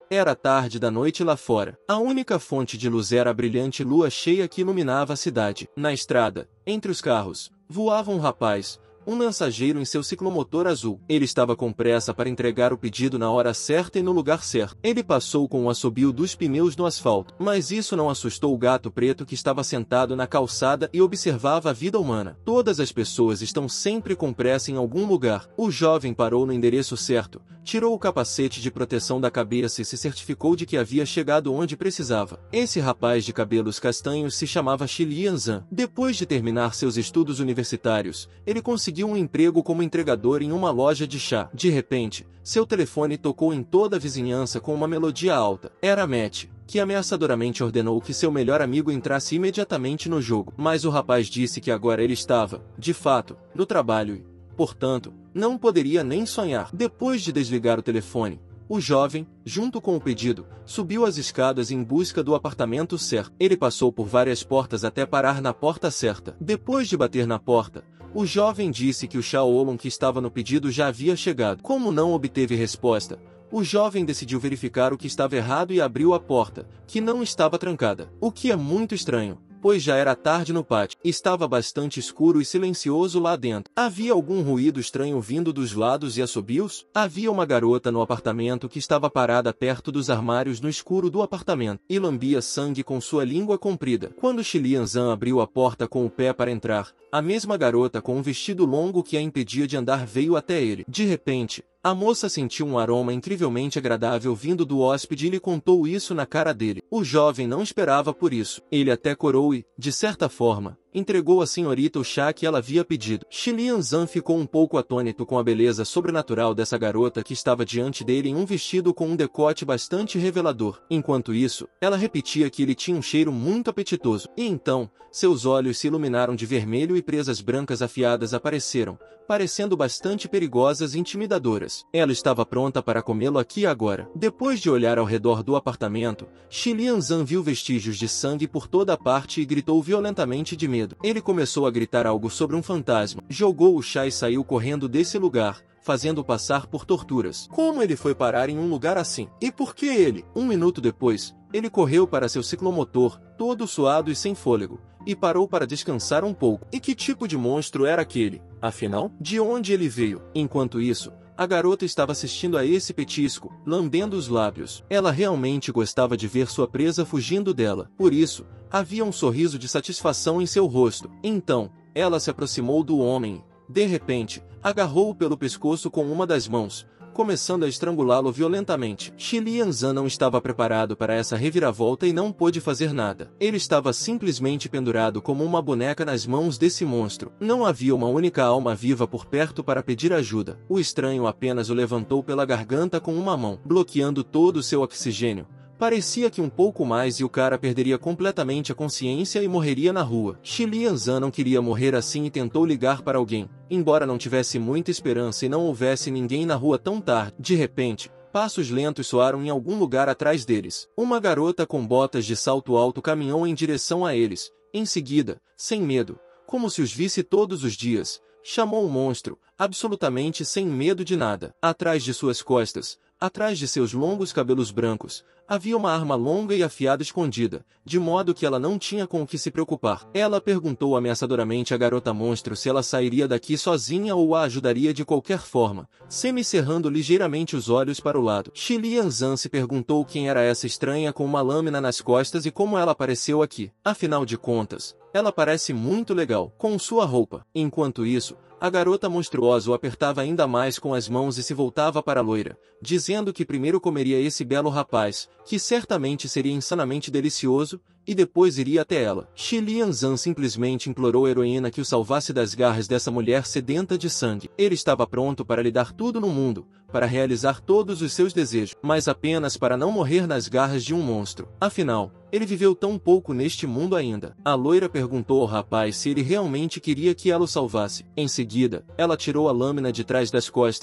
Era tarde da noite lá fora. A única fonte de luz era a brilhante lua cheia que iluminava a cidade. Na estrada, entre os carros, voava um rapaz, um mensageiro em seu ciclomotor azul. Ele estava com pressa para entregar o pedido na hora certa e no lugar certo. Ele passou com o assobio dos pneus no asfalto, mas isso não assustou o gato preto que estava sentado na calçada e observava a vida humana. Todas as pessoas estão sempre com pressa em algum lugar. O jovem parou no endereço certo, tirou o capacete de proteção da cabeça e se certificou de que havia chegado onde precisava. Esse rapaz de cabelos castanhos se chamava Xilian Zhan. Depois de terminar seus estudos universitários, ele conseguiu um emprego como entregador em uma loja de chá. De repente, seu telefone tocou em toda a vizinhança com uma melodia alta. Era Matt, que ameaçadoramente ordenou que seu melhor amigo entrasse imediatamente no jogo. Mas o rapaz disse que agora ele estava, de fato, no trabalho e, portanto, não poderia nem sonhar. Depois de desligar o telefone, o jovem, junto com o pedido, subiu as escadas em busca do apartamento certo. Ele passou por várias portas até parar na porta certa. Depois de bater na porta, o jovem disse que o chá oolong que estava no pedido já havia chegado. Como não obteve resposta, o jovem decidiu verificar o que estava errado e abriu a porta, que não estava trancada. O que é muito estranho, pois já era tarde no pátio. Estava bastante escuro e silencioso lá dentro. Havia algum ruído estranho vindo dos lados e assobios? Havia uma garota no apartamento que estava parada perto dos armários no escuro do apartamento e lambia sangue com sua língua comprida. Quando Xilian Zhan abriu a porta com o pé para entrar, a mesma garota com um vestido longo que a impedia de andar veio até ele. De repente, a moça sentiu um aroma incrivelmente agradável vindo do hóspede e lhe contou isso na cara dele. O jovem não esperava por isso. Ele até corou e, de certa forma, entregou à senhorita o chá que ela havia pedido. Xilian Zhan ficou um pouco atônito com a beleza sobrenatural dessa garota que estava diante dele em um vestido com um decote bastante revelador. Enquanto isso, ela repetia que ele tinha um cheiro muito apetitoso. E então, seus olhos se iluminaram de vermelho e presas brancas afiadas apareceram, parecendo bastante perigosas e intimidadoras. Ela estava pronta para comê-lo aqui e agora. Depois de olhar ao redor do apartamento, Xilian Zhan viu vestígios de sangue por toda a parte e gritou violentamente de medo. Ele começou a gritar algo sobre um fantasma, jogou o chá e saiu correndo desse lugar, fazendo passar por torturas. Como ele foi parar em um lugar assim? E por que ele? Um minuto depois, ele correu para seu ciclomotor, todo suado e sem fôlego, e parou para descansar um pouco. E que tipo de monstro era aquele? Afinal, de onde ele veio? Enquanto isso, a garota estava assistindo a esse petisco, lambendo os lábios. Ela realmente gostava de ver sua presa fugindo dela. Por isso, havia um sorriso de satisfação em seu rosto. Então, ela se aproximou do homem. De repente, agarrou-o pelo pescoço com uma das mãos, começando a estrangulá-lo violentamente. Xilian Zhan não estava preparado para essa reviravolta e não pôde fazer nada. Ele estava simplesmente pendurado como uma boneca nas mãos desse monstro. Não havia uma única alma viva por perto para pedir ajuda. O estranho apenas o levantou pela garganta com uma mão, bloqueando todo o seu oxigênio. Parecia que um pouco mais e o cara perderia completamente a consciência e morreria na rua. Xilian Zhan não queria morrer assim e tentou ligar para alguém, embora não tivesse muita esperança e não houvesse ninguém na rua tão tarde. De repente, passos lentos soaram em algum lugar atrás deles. Uma garota com botas de salto alto caminhou em direção a eles. Em seguida, sem medo, como se os visse todos os dias, chamou o monstro, absolutamente sem medo de nada. Atrás de suas costas, atrás de seus longos cabelos brancos, havia uma arma longa e afiada escondida, de modo que ela não tinha com o que se preocupar. Ela perguntou ameaçadoramente à garota monstro se ela sairia daqui sozinha ou a ajudaria de qualquer forma, semicerrando ligeiramente os olhos para o lado. Xilian Zhan se perguntou quem era essa estranha com uma lâmina nas costas e como ela apareceu aqui. Afinal de contas, ela parece muito legal, com sua roupa. Enquanto isso, a garota monstruosa o apertava ainda mais com as mãos e se voltava para a loira, dizendo que primeiro comeria esse belo rapaz, que certamente seria insanamente delicioso, e depois iria até ela. Xilian Zhan simplesmente implorou a heroína que o salvasse das garras dessa mulher sedenta de sangue. Ele estava pronto para lhe dar tudo no mundo, para realizar todos os seus desejos, mas apenas para não morrer nas garras de um monstro. Afinal, ele viveu tão pouco neste mundo ainda. A loira perguntou ao rapaz se ele realmente queria que ela o salvasse. Em seguida, ela tirou a lâmina de trás das costas,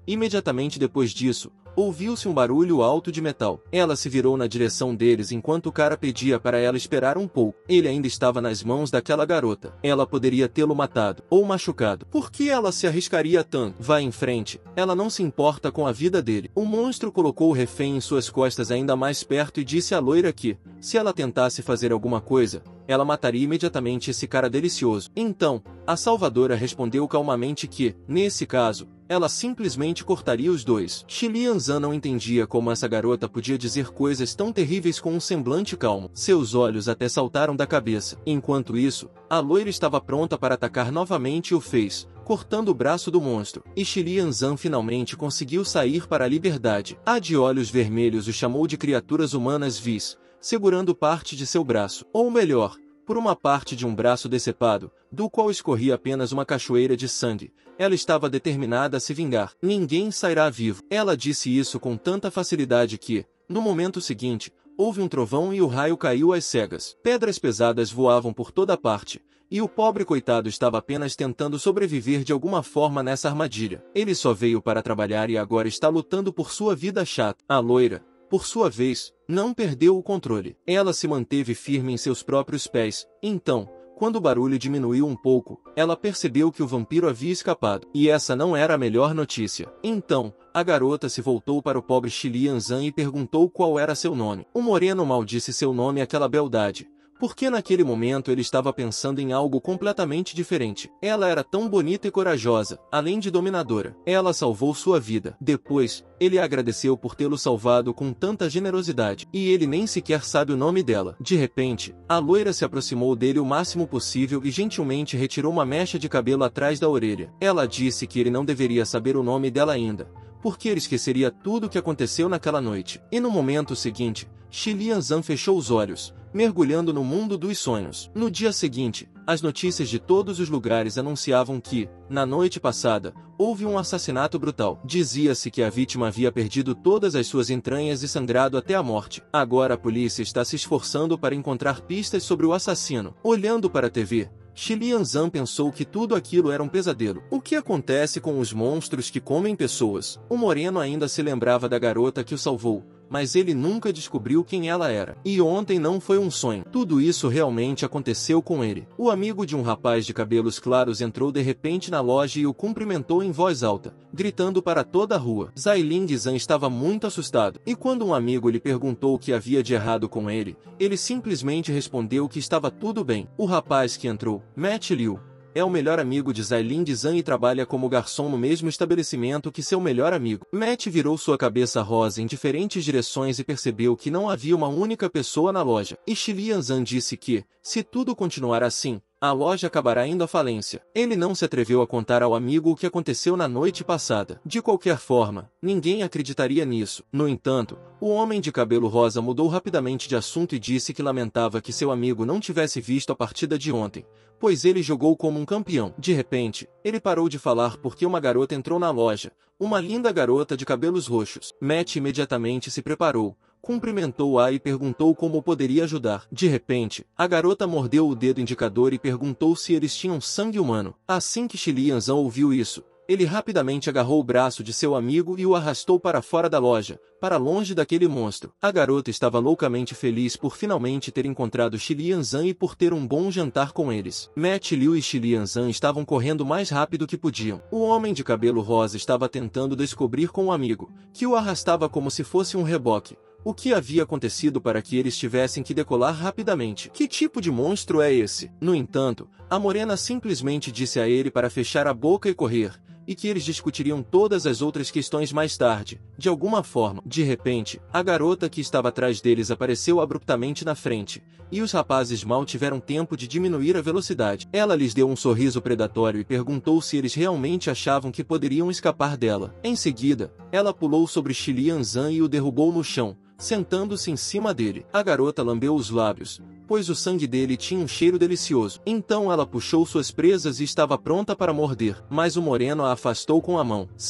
Imediatamente depois disso, ouviu-se um barulho alto de metal. Ela se virou na direção deles enquanto o cara pedia para ela esperar um pouco. Ele ainda estava nas mãos daquela garota. Ela poderia tê-lo matado ou machucado. Por que ela se arriscaria tanto? Vá em frente. Ela não se importa com a vida dele. O monstro colocou o refém em suas costas ainda mais perto e disse à loira que, se ela tentasse fazer alguma coisa, ela mataria imediatamente esse cara delicioso. Então, a salvadora respondeu calmamente que, nesse caso, ela simplesmente cortaria os dois. Xilian Zan não entendia como essa garota podia dizer coisas tão terríveis com um semblante calmo. Seus olhos até saltaram da cabeça. Enquanto isso, a loira estava pronta para atacar novamente e o fez, cortando o braço do monstro. E Xilian Zan finalmente conseguiu sair para a liberdade. A de olhos vermelhos o chamou de criaturas humanas vis, segurando parte de seu braço. Ou melhor, por uma parte de um braço decepado, do qual escorria apenas uma cachoeira de sangue. Ela estava determinada a se vingar. Ninguém sairá vivo. Ela disse isso com tanta facilidade que, no momento seguinte, houve um trovão e o raio caiu às cegas. Pedras pesadas voavam por toda parte, e o pobre coitado estava apenas tentando sobreviver de alguma forma nessa armadilha. Ele só veio para trabalhar e agora está lutando por sua vida chata. A loira, por sua vez, não perdeu o controle. Ela se manteve firme em seus próprios pés. Então, quando o barulho diminuiu um pouco, ela percebeu que o vampiro havia escapado. E essa não era a melhor notícia. Então, a garota se voltou para o pobre Xilian Zan e perguntou qual era seu nome. O moreno maldisse seu nome àquela beldade, porque naquele momento ele estava pensando em algo completamente diferente. Ela era tão bonita e corajosa, além de dominadora. Ela salvou sua vida. Depois, ele agradeceu por tê-lo salvado com tanta generosidade. E ele nem sequer sabe o nome dela. De repente, a loira se aproximou dele o máximo possível e gentilmente retirou uma mecha de cabelo atrás da orelha. Ela disse que ele não deveria saber o nome dela ainda, porque ele esqueceria tudo o que aconteceu naquela noite. E no momento seguinte, Xilian Zan fechou os olhos, mergulhando no mundo dos sonhos. No dia seguinte, as notícias de todos os lugares anunciavam que, na noite passada, houve um assassinato brutal. Dizia-se que a vítima havia perdido todas as suas entranhas e sangrado até a morte. Agora a polícia está se esforçando para encontrar pistas sobre o assassino. Olhando para a TV, Xilian Zan pensou que tudo aquilo era um pesadelo. O que acontece com os monstros que comem pessoas? O moreno ainda se lembrava da garota que o salvou, mas ele nunca descobriu quem ela era. E ontem não foi um sonho. Tudo isso realmente aconteceu com ele. O amigo de um rapaz de cabelos claros entrou de repente na loja e o cumprimentou em voz alta, gritando para toda a rua. Zailing Zan estava muito assustado. E quando um amigo lhe perguntou o que havia de errado com ele, ele simplesmente respondeu que estava tudo bem. O rapaz que entrou, Matt Liu, é o melhor amigo de Zailing Zan e trabalha como garçom no mesmo estabelecimento que seu melhor amigo. Matt virou sua cabeça rosa em diferentes direções e percebeu que não havia uma única pessoa na loja. E Xilian Zan disse que, se tudo continuar assim, a loja acabará indo à falência. Ele não se atreveu a contar ao amigo o que aconteceu na noite passada. De qualquer forma, ninguém acreditaria nisso. No entanto, o homem de cabelo rosa mudou rapidamente de assunto e disse que lamentava que seu amigo não tivesse visto a partida de ontem, pois ele jogou como um campeão. De repente, ele parou de falar porque uma garota entrou na loja, uma linda garota de cabelos roxos. Matt imediatamente se preparou, cumprimentou-a e perguntou como poderia ajudar. De repente, a garota mordeu o dedo indicador e perguntou se eles tinham sangue humano. Assim que Xilian Zan ouviu isso, ele rapidamente agarrou o braço de seu amigo e o arrastou para fora da loja, para longe daquele monstro. A garota estava loucamente feliz por finalmente ter encontrado Xilian Zan e por ter um bom jantar com eles. Matt Liu e Xilian Zan estavam correndo mais rápido que podiam. O homem de cabelo rosa estava tentando descobrir com o amigo, que o arrastava como se fosse um reboque, o que havia acontecido para que eles tivessem que decolar rapidamente. Que tipo de monstro é esse? No entanto, a morena simplesmente disse a ele para fechar a boca e correr, e que eles discutiriam todas as outras questões mais tarde. De alguma forma, de repente, a garota que estava atrás deles apareceu abruptamente na frente, e os rapazes mal tiveram tempo de diminuir a velocidade. Ela lhes deu um sorriso predatório e perguntou se eles realmente achavam que poderiam escapar dela. Em seguida, ela pulou sobre Xilian Zan e o derrubou no chão, sentando-se em cima dele. A garota lambeu os lábios, pois o sangue dele tinha um cheiro delicioso. Então ela puxou suas presas e estava pronta para morder, mas o moreno a afastou com a mão. Sim,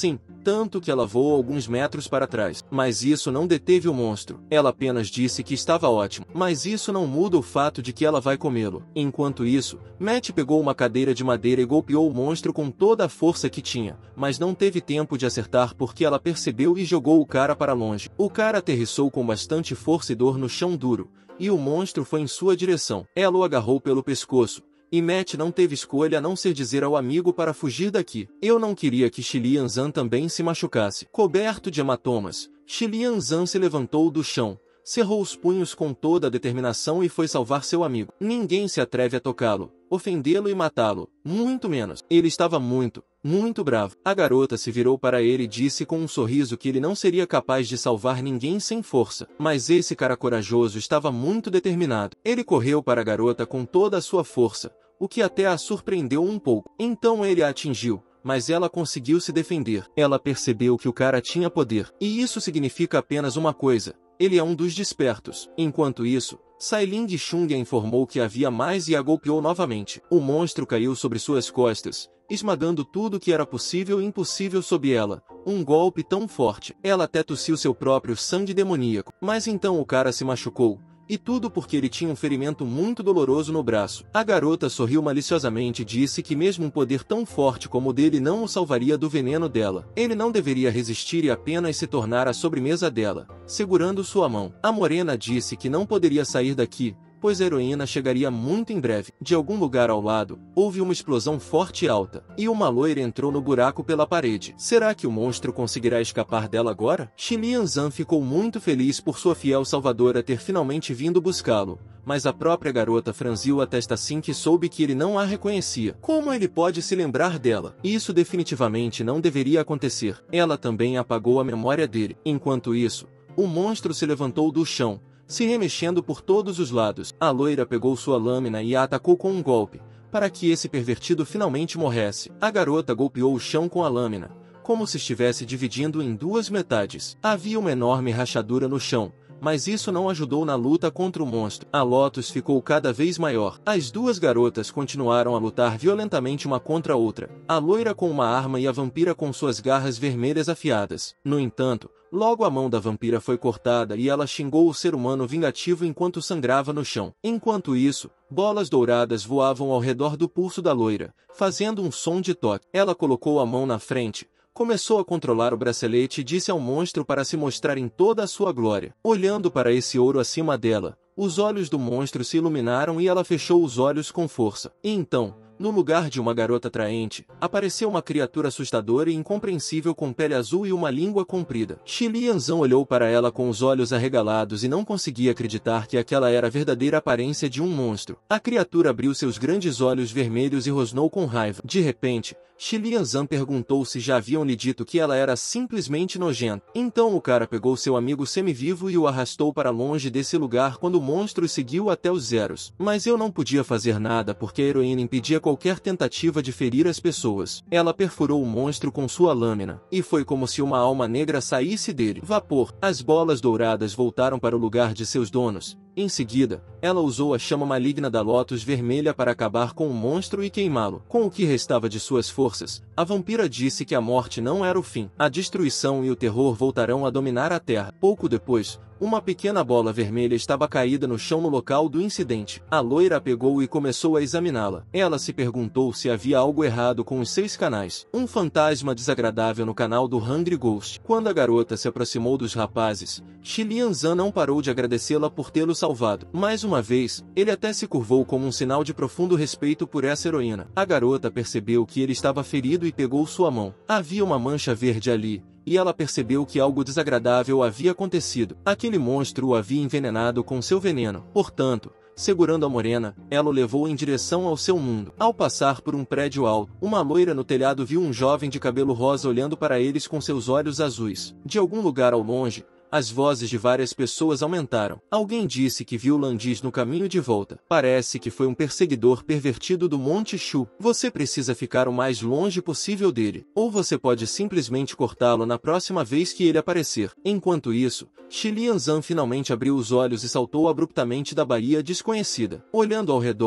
tanto que ela voou alguns metros para trás. Mas isso não deteve o monstro. Ela apenas disse que estava ótimo. Mas isso não muda o fato de que ela vai comê-lo. Enquanto isso, Matt pegou uma cadeira de madeira e golpeou o monstro com toda a força que tinha, mas não teve tempo de acertar porque ela percebeu e jogou o cara para longe. O cara aterrissou com bastante força e dor no chão duro, e o monstro foi em sua direção. Ela o agarrou pelo pescoço, e Matt não teve escolha a não ser dizer ao amigo para fugir daqui. Eu não queria que Xilian Zan também se machucasse. Coberto de hematomas, Xilian Zan se levantou do chão, cerrou os punhos com toda a determinação e foi salvar seu amigo. Ninguém se atreve a tocá-lo, ofendê-lo e matá-lo, muito menos. Ele estava muito bravo. A garota se virou para ele e disse com um sorriso que ele não seria capaz de salvar ninguém sem força. Mas esse cara corajoso estava muito determinado. Ele correu para a garota com toda a sua força, o que até a surpreendeu um pouco. Então ele a atingiu, mas ela conseguiu se defender. Ela percebeu que o cara tinha poder. E isso significa apenas uma coisa: ele é um dos despertos. Enquanto isso, Sailing Chung a informou que havia mais e a golpeou novamente. O monstro caiu sobre suas costas, esmagando tudo que era possível e impossível sob ela. Um golpe tão forte. Ela até tossiu seu próprio sangue demoníaco. Mas então o cara se machucou. E tudo porque ele tinha um ferimento muito doloroso no braço. A garota sorriu maliciosamente e disse que mesmo um poder tão forte como o dele não o salvaria do veneno dela. Ele não deveria resistir e apenas se tornar a sobremesa dela, segurando sua mão. A morena disse que não poderia sair daqui, pois a heroína chegaria muito em breve. De algum lugar ao lado, houve uma explosão forte e alta, e uma loira entrou no buraco pela parede. Será que o monstro conseguirá escapar dela agora? Xilian Zan ficou muito feliz por sua fiel salvadora ter finalmente vindo buscá-lo, mas a própria garota franziu a testa assim que soube que ele não a reconhecia. Como ele pode se lembrar dela? Isso definitivamente não deveria acontecer. Ela também apagou a memória dele. Enquanto isso, o monstro se levantou do chão, se remexendo por todos os lados. A loira pegou sua lâmina e a atacou com um golpe, para que esse pervertido finalmente morresse. A garota golpeou o chão com a lâmina, como se estivesse dividindo em duas metades. Havia uma enorme rachadura no chão, mas isso não ajudou na luta contra o monstro. A Lotus ficou cada vez maior. As duas garotas continuaram a lutar violentamente uma contra a outra, a loira com uma arma e a vampira com suas garras vermelhas afiadas. No entanto, logo a mão da vampira foi cortada e ela xingou o ser humano vingativo enquanto sangrava no chão. Enquanto isso, bolas douradas voavam ao redor do pulso da loira, fazendo um som de toque. Ela colocou a mão na frente, começou a controlar o bracelete e disse ao monstro para se mostrar em toda a sua glória. Olhando para esse ouro acima dela, os olhos do monstro se iluminaram e ela fechou os olhos com força. E então, no lugar de uma garota atraente, apareceu uma criatura assustadora e incompreensível com pele azul e uma língua comprida. Xilian Zan olhou para ela com os olhos arregalados e não conseguia acreditar que aquela era a verdadeira aparência de um monstro. A criatura abriu seus grandes olhos vermelhos e rosnou com raiva. De repente, Xilian Zan perguntou se já haviam lhe dito que ela era simplesmente nojenta. Então o cara pegou seu amigo semivivo e o arrastou para longe desse lugar quando o monstro seguiu até os zeros. Mas eu não podia fazer nada porque a heroína impedia qualquer tentativa de ferir as pessoas. Ela perfurou o monstro com sua lâmina, e foi como se uma alma negra saísse dele. Vapor. As bolas douradas voltaram para o lugar de seus donos. Em seguida, ela usou a chama maligna da Lotus vermelha para acabar com o monstro e queimá-lo. Com o que restava de suas forças, a vampira disse que a morte não era o fim. A destruição e o terror voltarão a dominar a Terra. Pouco depois, uma pequena bola vermelha estava caída no chão no local do incidente. A loira a pegou e começou a examiná-la. Ela se perguntou se havia algo errado com os 6 canais. Um fantasma desagradável no canal do Hungry Ghost. Quando a garota se aproximou dos rapazes, Xilian Zan não parou de agradecê-la por tê-lo salvado. Mais uma vez, ele até se curvou como um sinal de profundo respeito por essa heroína. A garota percebeu que ele estava ferido e pegou sua mão. Havia uma mancha verde ali, e ela percebeu que algo desagradável havia acontecido. Aquele monstro o havia envenenado com seu veneno. Portanto, segurando a morena, ela o levou em direção ao seu mundo. Ao passar por um prédio alto, uma loira no telhado viu um jovem de cabelo rosa olhando para eles com seus olhos azuis. De algum lugar ao longe, as vozes de várias pessoas aumentaram. Alguém disse que viu Landis no caminho de volta. Parece que foi um perseguidor pervertido do Monte Shu. Você precisa ficar o mais longe possível dele, ou você pode simplesmente cortá-lo na próxima vez que ele aparecer. Enquanto isso, Xilian Zan finalmente abriu os olhos e saltou abruptamente da baía desconhecida. Olhando ao redor,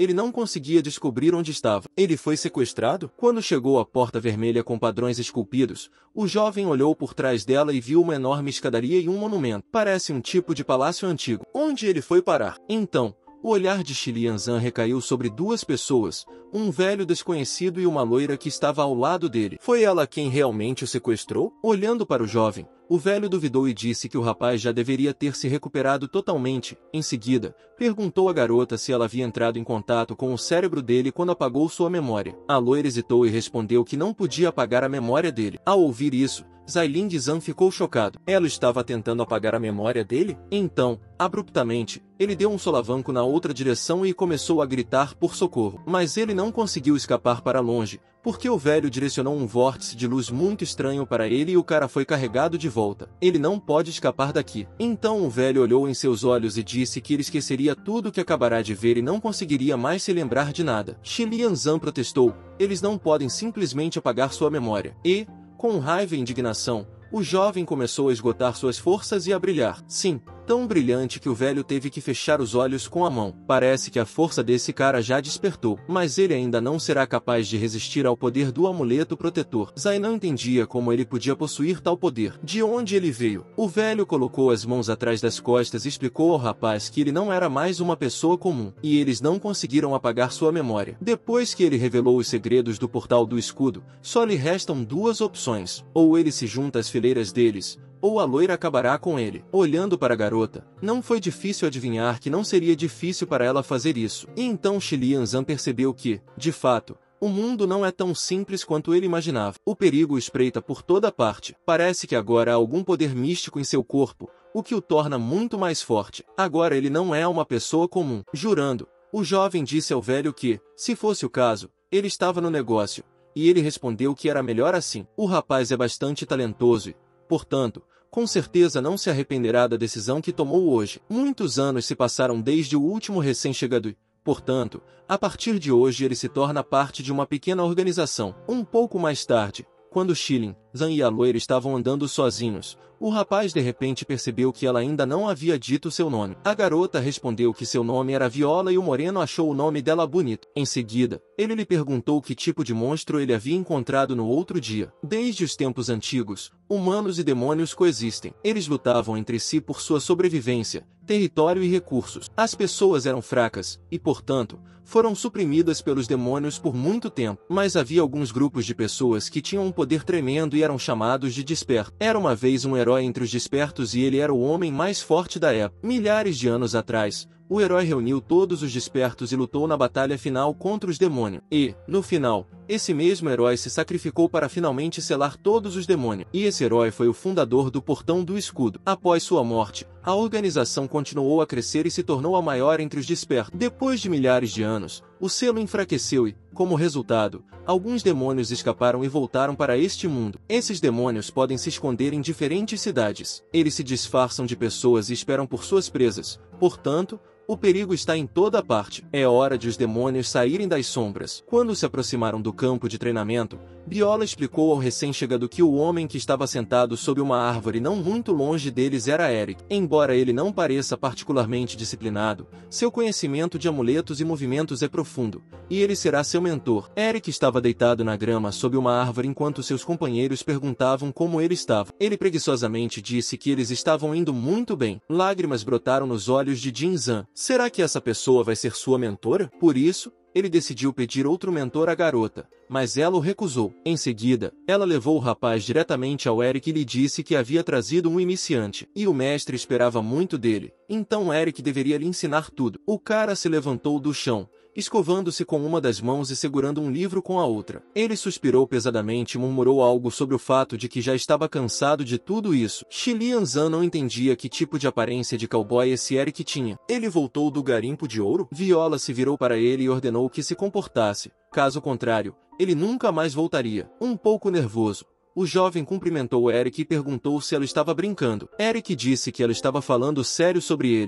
Ele não conseguia descobrir onde estava. Ele foi sequestrado? Quando chegou à porta vermelha com padrões esculpidos, o jovem olhou por trás dela e viu uma enorme escadaria e um monumento. Parece um tipo de palácio antigo. Onde ele foi parar? Então, o olhar de Xilianzan recaiu sobre duas pessoas, um velho desconhecido e uma loira que estava ao lado dele. Foi ela quem realmente o sequestrou? Olhando para o jovem, o velho duvidou e disse que o rapaz já deveria ter se recuperado totalmente. Em seguida, perguntou à garota se ela havia entrado em contato com o cérebro dele quando apagou sua memória. A loira hesitou e respondeu que não podia apagar a memória dele. Ao ouvir isso, Zailin Zan ficou chocado. Ela estava tentando apagar a memória dele? Então, abruptamente, ele deu um solavanco na outra direção e começou a gritar por socorro. Mas ele não conseguiu escapar para longe, porque o velho direcionou um vórtice de luz muito estranho para ele e o cara foi carregado de volta. Ele não pode escapar daqui. Então o velho olhou em seus olhos e disse que ele esqueceria tudo o que acabará de ver e não conseguiria mais se lembrar de nada. Xilianzan protestou. Eles não podem simplesmente apagar sua memória. E, com raiva e indignação, o jovem começou a esgotar suas forças e a brilhar. Sim, tão brilhante que o velho teve que fechar os olhos com a mão. Parece que a força desse cara já despertou, mas ele ainda não será capaz de resistir ao poder do amuleto protetor. Zai não entendia como ele podia possuir tal poder. De onde ele veio? O velho colocou as mãos atrás das costas e explicou ao rapaz que ele não era mais uma pessoa comum, e eles não conseguiram apagar sua memória. Depois que ele revelou os segredos do portal do escudo, só lhe restam duas opções: ou ele se junta às fileiras deles, ou a loira acabará com ele. Olhando para a garota, não foi difícil adivinhar que não seria difícil para ela fazer isso. E então Xilianzan percebeu que, de fato, o mundo não é tão simples quanto ele imaginava. O perigo o espreita por toda parte. Parece que agora há algum poder místico em seu corpo, o que o torna muito mais forte. Agora ele não é uma pessoa comum. Jurando, o jovem disse ao velho que, se fosse o caso, ele estava no negócio, e ele respondeu que era melhor assim. O rapaz é bastante talentoso e, portanto, com certeza não se arrependerá da decisão que tomou hoje. Muitos anos se passaram desde o último recém-chegado e, portanto, a partir de hoje ele se torna parte de uma pequena organização. Um pouco mais tarde, quando Xilianzan e a loira estavam andando sozinhos, o rapaz de repente percebeu que ela ainda não havia dito seu nome. A garota respondeu que seu nome era Viola e o moreno achou o nome dela bonito. Em seguida, ele lhe perguntou que tipo de monstro ele havia encontrado no outro dia. Desde os tempos antigos, humanos e demônios coexistem. Eles lutavam entre si por sua sobrevivência, território e recursos. As pessoas eram fracas, e portanto, foram suprimidas pelos demônios por muito tempo. Mas havia alguns grupos de pessoas que tinham um poder tremendo e eram chamados de despertos. Era uma vez um herói entre os despertos e ele era o homem mais forte da época. Milhares de anos atrás, o herói reuniu todos os despertos e lutou na batalha final contra os demônios. E, no final, esse mesmo herói se sacrificou para finalmente selar todos os demônios. E esse herói foi o fundador do Portão do Escudo. Após sua morte, a organização continuou a crescer e se tornou a maior entre os despertos. Depois de milhares de anos, o selo enfraqueceu e, como resultado, alguns demônios escaparam e voltaram para este mundo. Esses demônios podem se esconder em diferentes cidades. Eles se disfarçam de pessoas e esperam por suas presas. Portanto, o perigo está em toda parte. É hora de os demônios saírem das sombras. Quando se aproximaram do campo de treinamento, Viola explicou ao recém-chegado que o homem que estava sentado sob uma árvore não muito longe deles era Eric. Embora ele não pareça particularmente disciplinado, seu conhecimento de amuletos e movimentos é profundo, e ele será seu mentor. Eric estava deitado na grama sob uma árvore enquanto seus companheiros perguntavam como ele estava. Ele preguiçosamente disse que eles estavam indo muito bem. Lágrimas brotaram nos olhos de Jinzan. Será que essa pessoa vai ser sua mentora? Por isso, ele decidiu pedir outro mentor à garota, mas ela o recusou. Em seguida, ela levou o rapaz diretamente ao Eric e lhe disse que havia trazido um iniciante, e o mestre esperava muito dele, então Eric deveria lhe ensinar tudo. O cara se levantou do chão, escovando-se com uma das mãos e segurando um livro com a outra. Ele suspirou pesadamente e murmurou algo sobre o fato de que já estava cansado de tudo isso. Xilianzan não entendia que tipo de aparência de cowboy esse Eric tinha. Ele voltou do garimpo de ouro? Viola se virou para ele e ordenou que se comportasse. Caso contrário, ele nunca mais voltaria. Um pouco nervoso, o jovem cumprimentou Eric e perguntou se ela estava brincando. Eric disse que ela estava falando sério sobre ele,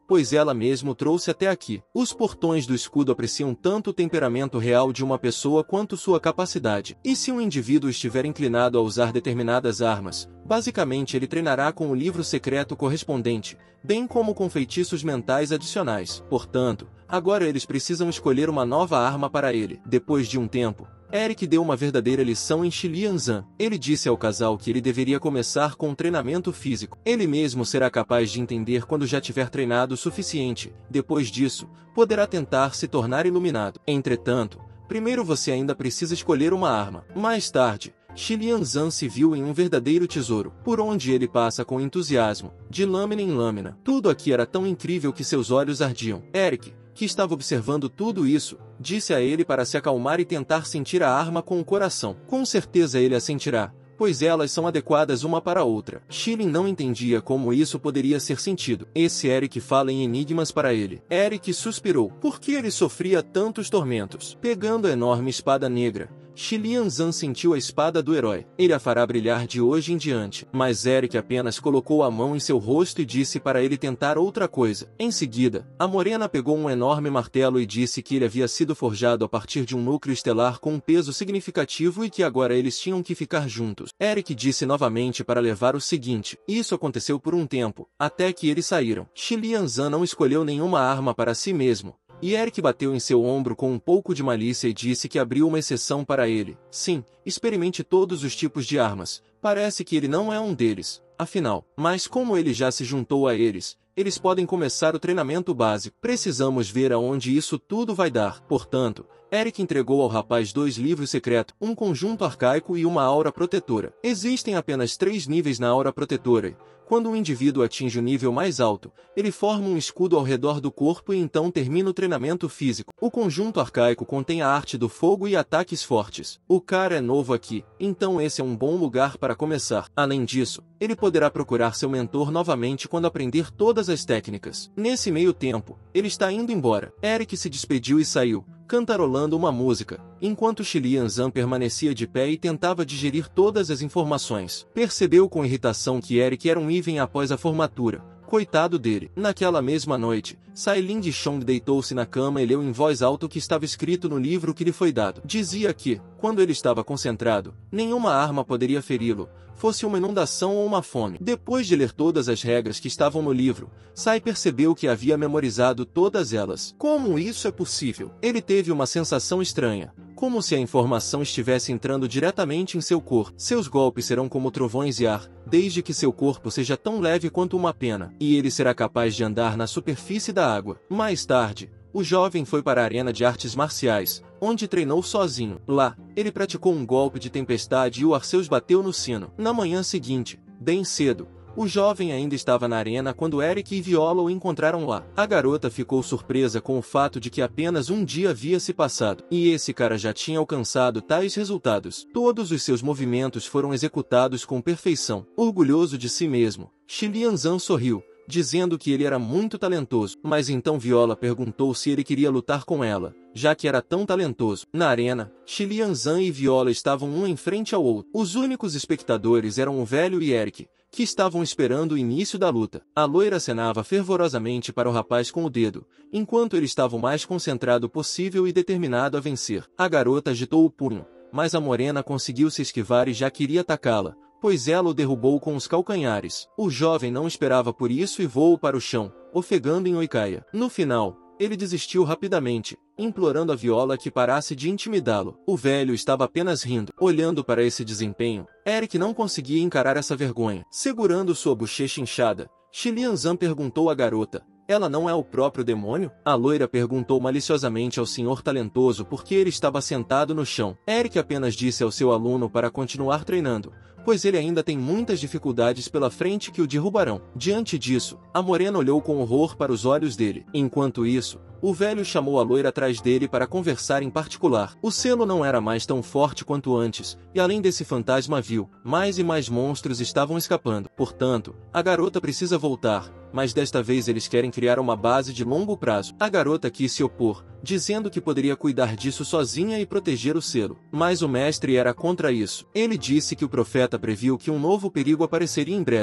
pois ela mesmo trouxe até aqui. Os portões do escudo apreciam tanto o temperamento real de uma pessoa quanto sua capacidade. E se um indivíduo estiver inclinado a usar determinadas armas, basicamente ele treinará com o livro secreto correspondente, bem como com feitiços mentais adicionais. Portanto, agora eles precisam escolher uma nova arma para ele. Depois de um tempo, Eric deu uma verdadeira lição em Xilianzan. Ele disse ao casal que ele deveria começar com um treinamento físico. Ele mesmo será capaz de entender quando já tiver treinado o suficiente. Depois disso, poderá tentar se tornar iluminado. Entretanto, primeiro você ainda precisa escolher uma arma. Mais tarde, Xilianzan se viu em um verdadeiro tesouro, por onde ele passa com entusiasmo, de lâmina em lâmina. Tudo aqui era tão incrível que seus olhos ardiam. Eric, que estava observando tudo isso, disse a ele para se acalmar e tentar sentir a arma com o coração. Com certeza ele a sentirá, pois elas são adequadas uma para a outra. Shilin não entendia como isso poderia ser sentido. Esse Eric fala em enigmas para ele. Eric suspirou. Por que ele sofria tantos tormentos? Pegando a enorme espada negra, Xilianzan sentiu a espada do herói. Ele a fará brilhar de hoje em diante. Mas Eric apenas colocou a mão em seu rosto e disse para ele tentar outra coisa. Em seguida, a morena pegou um enorme martelo e disse que ele havia sido forjado a partir de um núcleo estelar com um peso significativo e que agora eles tinham que ficar juntos. Eric disse novamente para levar o seguinte. Isso aconteceu por um tempo, até que eles saíram. Xilianzan não escolheu nenhuma arma para si mesmo. E Eric bateu em seu ombro com um pouco de malícia e disse que abriu uma exceção para ele. Sim, experimente todos os tipos de armas. Parece que ele não é um deles, afinal. Mas como ele já se juntou a eles, eles podem começar o treinamento básico. Precisamos ver aonde isso tudo vai dar. Portanto, Eric entregou ao rapaz 2 livros secretos, um conjunto arcaico e uma aura protetora. Existem apenas 3 níveis na aura protetora. Quando um indivíduo atinge o nível mais alto, ele forma um escudo ao redor do corpo e então termina o treinamento físico. O conjunto arcaico contém a arte do fogo e ataques fortes. O cara é novo aqui, então esse é um bom lugar para começar. Além disso, ele poderá procurar seu mentor novamente quando aprender todas as técnicas. Nesse meio tempo, ele está indo embora. Eric se despediu e saiu, cantarolando uma música, enquanto Xilianzan permanecia de pé e tentava digerir todas as informações. Percebeu com irritação que Eric era um Iven após a formatura. Coitado dele. Naquela mesma noite, Sailin de Chong deitou-se na cama e leu em voz alta o que estava escrito no livro que lhe foi dado. Dizia que, quando ele estava concentrado, nenhuma arma poderia feri-lo, fosse uma inundação ou uma fome. Depois de ler todas as regras que estavam no livro, Sai percebeu que havia memorizado todas elas. Como isso é possível? Ele teve uma sensação estranha, como se a informação estivesse entrando diretamente em seu corpo. Seus golpes serão como trovões e ar, desde que seu corpo seja tão leve quanto uma pena, e ele será capaz de andar na superfície da água. Mais tarde, o jovem foi para a arena de artes marciais, onde treinou sozinho. Lá, ele praticou um golpe de tempestade e o Arceus bateu no sino. Na manhã seguinte, bem cedo, o jovem ainda estava na arena quando Eric e Viola o encontraram lá. A garota ficou surpresa com o fato de que apenas um dia havia se passado, e esse cara já tinha alcançado tais resultados. Todos os seus movimentos foram executados com perfeição. Orgulhoso de si mesmo, Xilianzan sorriu, dizendo que ele era muito talentoso. Mas então Viola perguntou se ele queria lutar com ela, já que era tão talentoso. Na arena, Xilianzan e Viola estavam um em frente ao outro. Os únicos espectadores eram o velho e Eric, que estavam esperando o início da luta. A loira acenava fervorosamente para o rapaz com o dedo, enquanto ele estava o mais concentrado possível e determinado a vencer. A garota agitou o punho, mas a morena conseguiu se esquivar e já queria atacá-la, pois ela o derrubou com os calcanhares. O jovem não esperava por isso e voou para o chão, ofegando em Oikaia. No final, ele desistiu rapidamente, implorando a Viola que parasse de intimidá-lo. O velho estava apenas rindo. Olhando para esse desempenho, Eric não conseguia encarar essa vergonha. Segurando sua bochecha inchada, Xilianzan perguntou à garota, ela não é o próprio demônio? A loira perguntou maliciosamente ao senhor talentoso por que ele estava sentado no chão. Eric apenas disse ao seu aluno para continuar treinando, pois ele ainda tem muitas dificuldades pela frente que o derrubarão. Diante disso, a morena olhou com horror para os olhos dele. Enquanto isso, o velho chamou a loira atrás dele para conversar em particular. O selo não era mais tão forte quanto antes, e além desse fantasma vil, mais e mais monstros estavam escapando. Portanto, a garota precisa voltar, mas desta vez eles querem criar uma base de longo prazo. A garota quis se opor, dizendo que poderia cuidar disso sozinha e proteger o selo. Mas o mestre era contra isso. Ele disse que o profeta previu que um novo perigo apareceria em breve,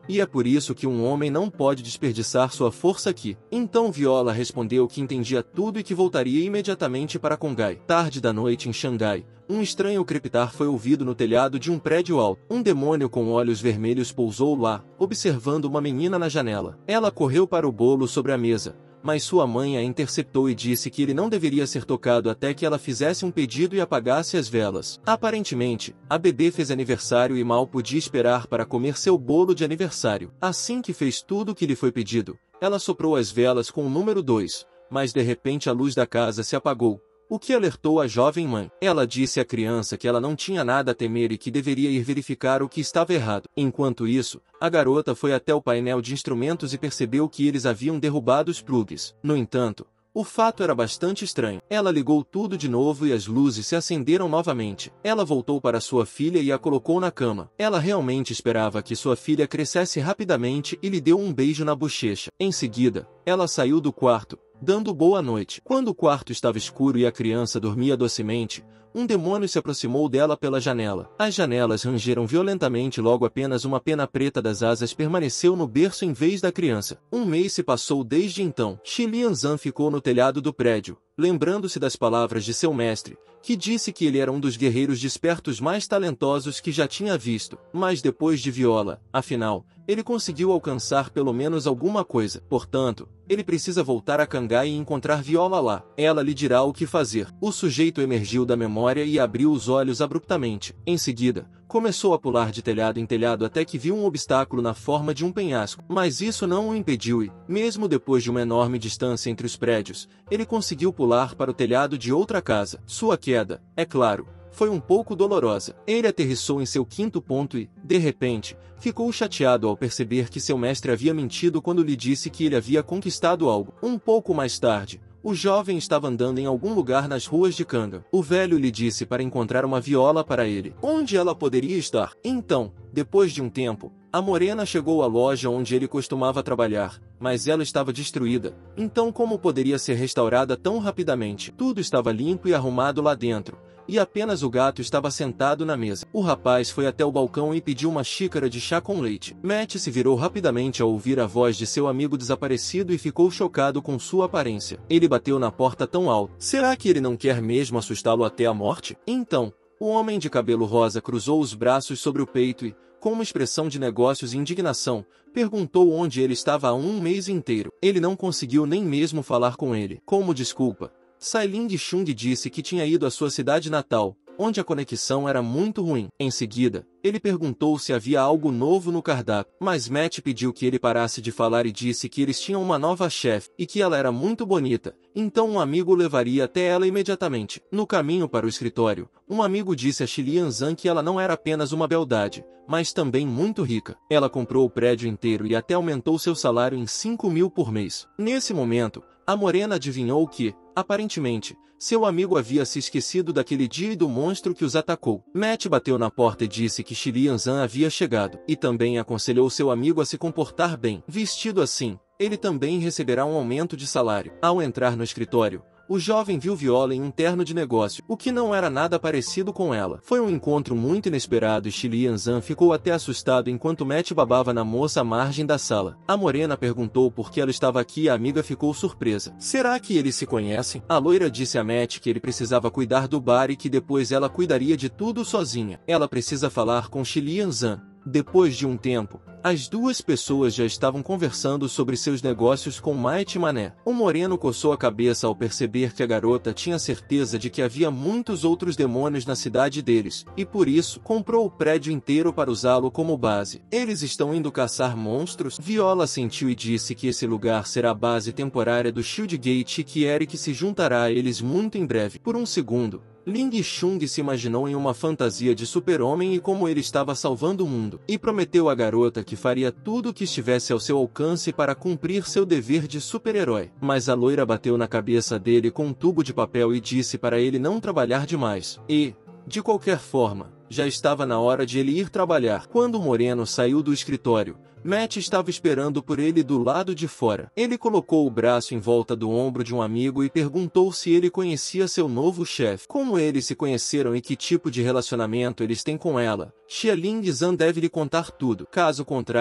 e é por isso que um homem não pode desperdiçar sua força aqui. Então Viola respondeu que entendia tudo e que voltaria imediatamente para Congai. Tarde da noite em Xangai, um estranho crepitar foi ouvido no telhado de um prédio alto. Um demônio com olhos vermelhos pousou lá, observando uma menina na janela. Ela correu para o bolo sobre a mesa, mas sua mãe a interceptou e disse que ele não deveria ser tocado até que ela fizesse um pedido e apagasse as velas. Aparentemente, a bebê fez aniversário e mal podia esperar para comer seu bolo de aniversário. Assim que fez tudo o que lhe foi pedido, ela soprou as velas com o número 2, mas de repente a luz da casa se apagou, o que alertou a jovem mãe. Ela disse à criança que ela não tinha nada a temer e que deveria ir verificar o que estava errado. Enquanto isso, a garota foi até o painel de instrumentos e percebeu que eles haviam derrubado os plugs. No entanto, o fato era bastante estranho. Ela ligou tudo de novo e as luzes se acenderam novamente. Ela voltou para sua filha e a colocou na cama. Ela realmente esperava que sua filha crescesse rapidamente e lhe deu um beijo na bochecha. Em seguida, ela saiu do quarto, dando boa noite. Quando o quarto estava escuro e a criança dormia docemente, um demônio se aproximou dela pela janela. As janelas rangeram violentamente, logo apenas uma pena preta das asas permaneceu no berço em vez da criança. Um mês se passou desde então. Shi Lianzan ficou no telhado do prédio, lembrando-se das palavras de seu mestre, que disse que ele era um dos guerreiros despertos mais talentosos que já tinha visto. Mas depois de Viola, afinal, ele conseguiu alcançar pelo menos alguma coisa. Portanto, ele precisa voltar a Congai e encontrar Viola lá. Ela lhe dirá o que fazer. O sujeito emergiu da memória e abriu os olhos abruptamente. Em seguida, começou a pular de telhado em telhado até que viu um obstáculo na forma de um penhasco. Mas isso não o impediu e, mesmo depois de uma enorme distância entre os prédios, ele conseguiu pular para o telhado de outra casa. Sua queda, é claro, foi um pouco dolorosa. Ele aterrissou em seu quinto ponto e, de repente, ficou chateado ao perceber que seu mestre havia mentido quando lhe disse que ele havia conquistado algo. Um pouco mais tarde, o jovem estava andando em algum lugar nas ruas de Kanga. O velho lhe disse para encontrar uma viola para ele. Onde ela poderia estar? Então, depois de um tempo, a morena chegou à loja onde ele costumava trabalhar, mas ela estava destruída. Então como poderia ser restaurada tão rapidamente? Tudo estava limpo e arrumado lá dentro, e apenas o gato estava sentado na mesa. O rapaz foi até o balcão e pediu uma xícara de chá com leite. Matt se virou rapidamente ao ouvir a voz de seu amigo desaparecido e ficou chocado com sua aparência. Ele bateu na porta tão alto. Será que ele não quer mesmo assustá-lo até a morte? Então, o homem de cabelo rosa cruzou os braços sobre o peito e, com uma expressão de negócios e indignação, perguntou onde ele estava há um mês inteiro. Ele não conseguiu nem mesmo falar com ele. Como desculpa, Sailing Chung disse que tinha ido à sua cidade natal, onde a conexão era muito ruim. Em seguida, ele perguntou se havia algo novo no cardápio, mas Matt pediu que ele parasse de falar e disse que eles tinham uma nova chefe, e que ela era muito bonita, então um amigo o levaria até ela imediatamente. No caminho para o escritório, um amigo disse a Shi Lianzan que ela não era apenas uma beldade, mas também muito rica. Ela comprou o prédio inteiro e até aumentou seu salário em 5.000 por mês. Nesse momento, a morena adivinhou que, aparentemente, seu amigo havia se esquecido daquele dia e do monstro que os atacou. Matt bateu na porta e disse que Shi Lianzan havia chegado, e também aconselhou seu amigo a se comportar bem. Vestido assim, ele também receberá um aumento de salário. Ao entrar no escritório, o jovem viu Viola em um terno de negócio, o que não era nada parecido com ela. Foi um encontro muito inesperado e Shi Lianzan ficou até assustado enquanto Matt babava na moça à margem da sala. A morena perguntou por que ela estava aqui e a amiga ficou surpresa. Será que eles se conhecem? A loira disse a Matt que ele precisava cuidar do bar e que depois ela cuidaria de tudo sozinha. Ela precisa falar com Shi Lianzan. Depois de um tempo, as duas pessoas já estavam conversando sobre seus negócios com Might Mané. O moreno coçou a cabeça ao perceber que a garota tinha certeza de que havia muitos outros demônios na cidade deles, e por isso, comprou o prédio inteiro para usá-lo como base. Eles estão indo caçar monstros? Viola sentiu e disse que esse lugar será a base temporária do Shield Gate e que Eric se juntará a eles muito em breve. Por um segundo, Ling Chung se imaginou em uma fantasia de super-homem e como ele estava salvando o mundo, e prometeu à garota que faria tudo o que estivesse ao seu alcance para cumprir seu dever de super-herói. Mas a loira bateu na cabeça dele com um tubo de papel e disse para ele não trabalhar demais. E, de qualquer forma, já estava na hora de ele ir trabalhar. Quando o moreno saiu do escritório, Matt estava esperando por ele do lado de fora. Ele colocou o braço em volta do ombro de um amigo e perguntou se ele conhecia seu novo chefe. Como eles se conheceram e que tipo de relacionamento eles têm com ela. Xia Ling Zan deve lhe contar tudo. Caso contrário,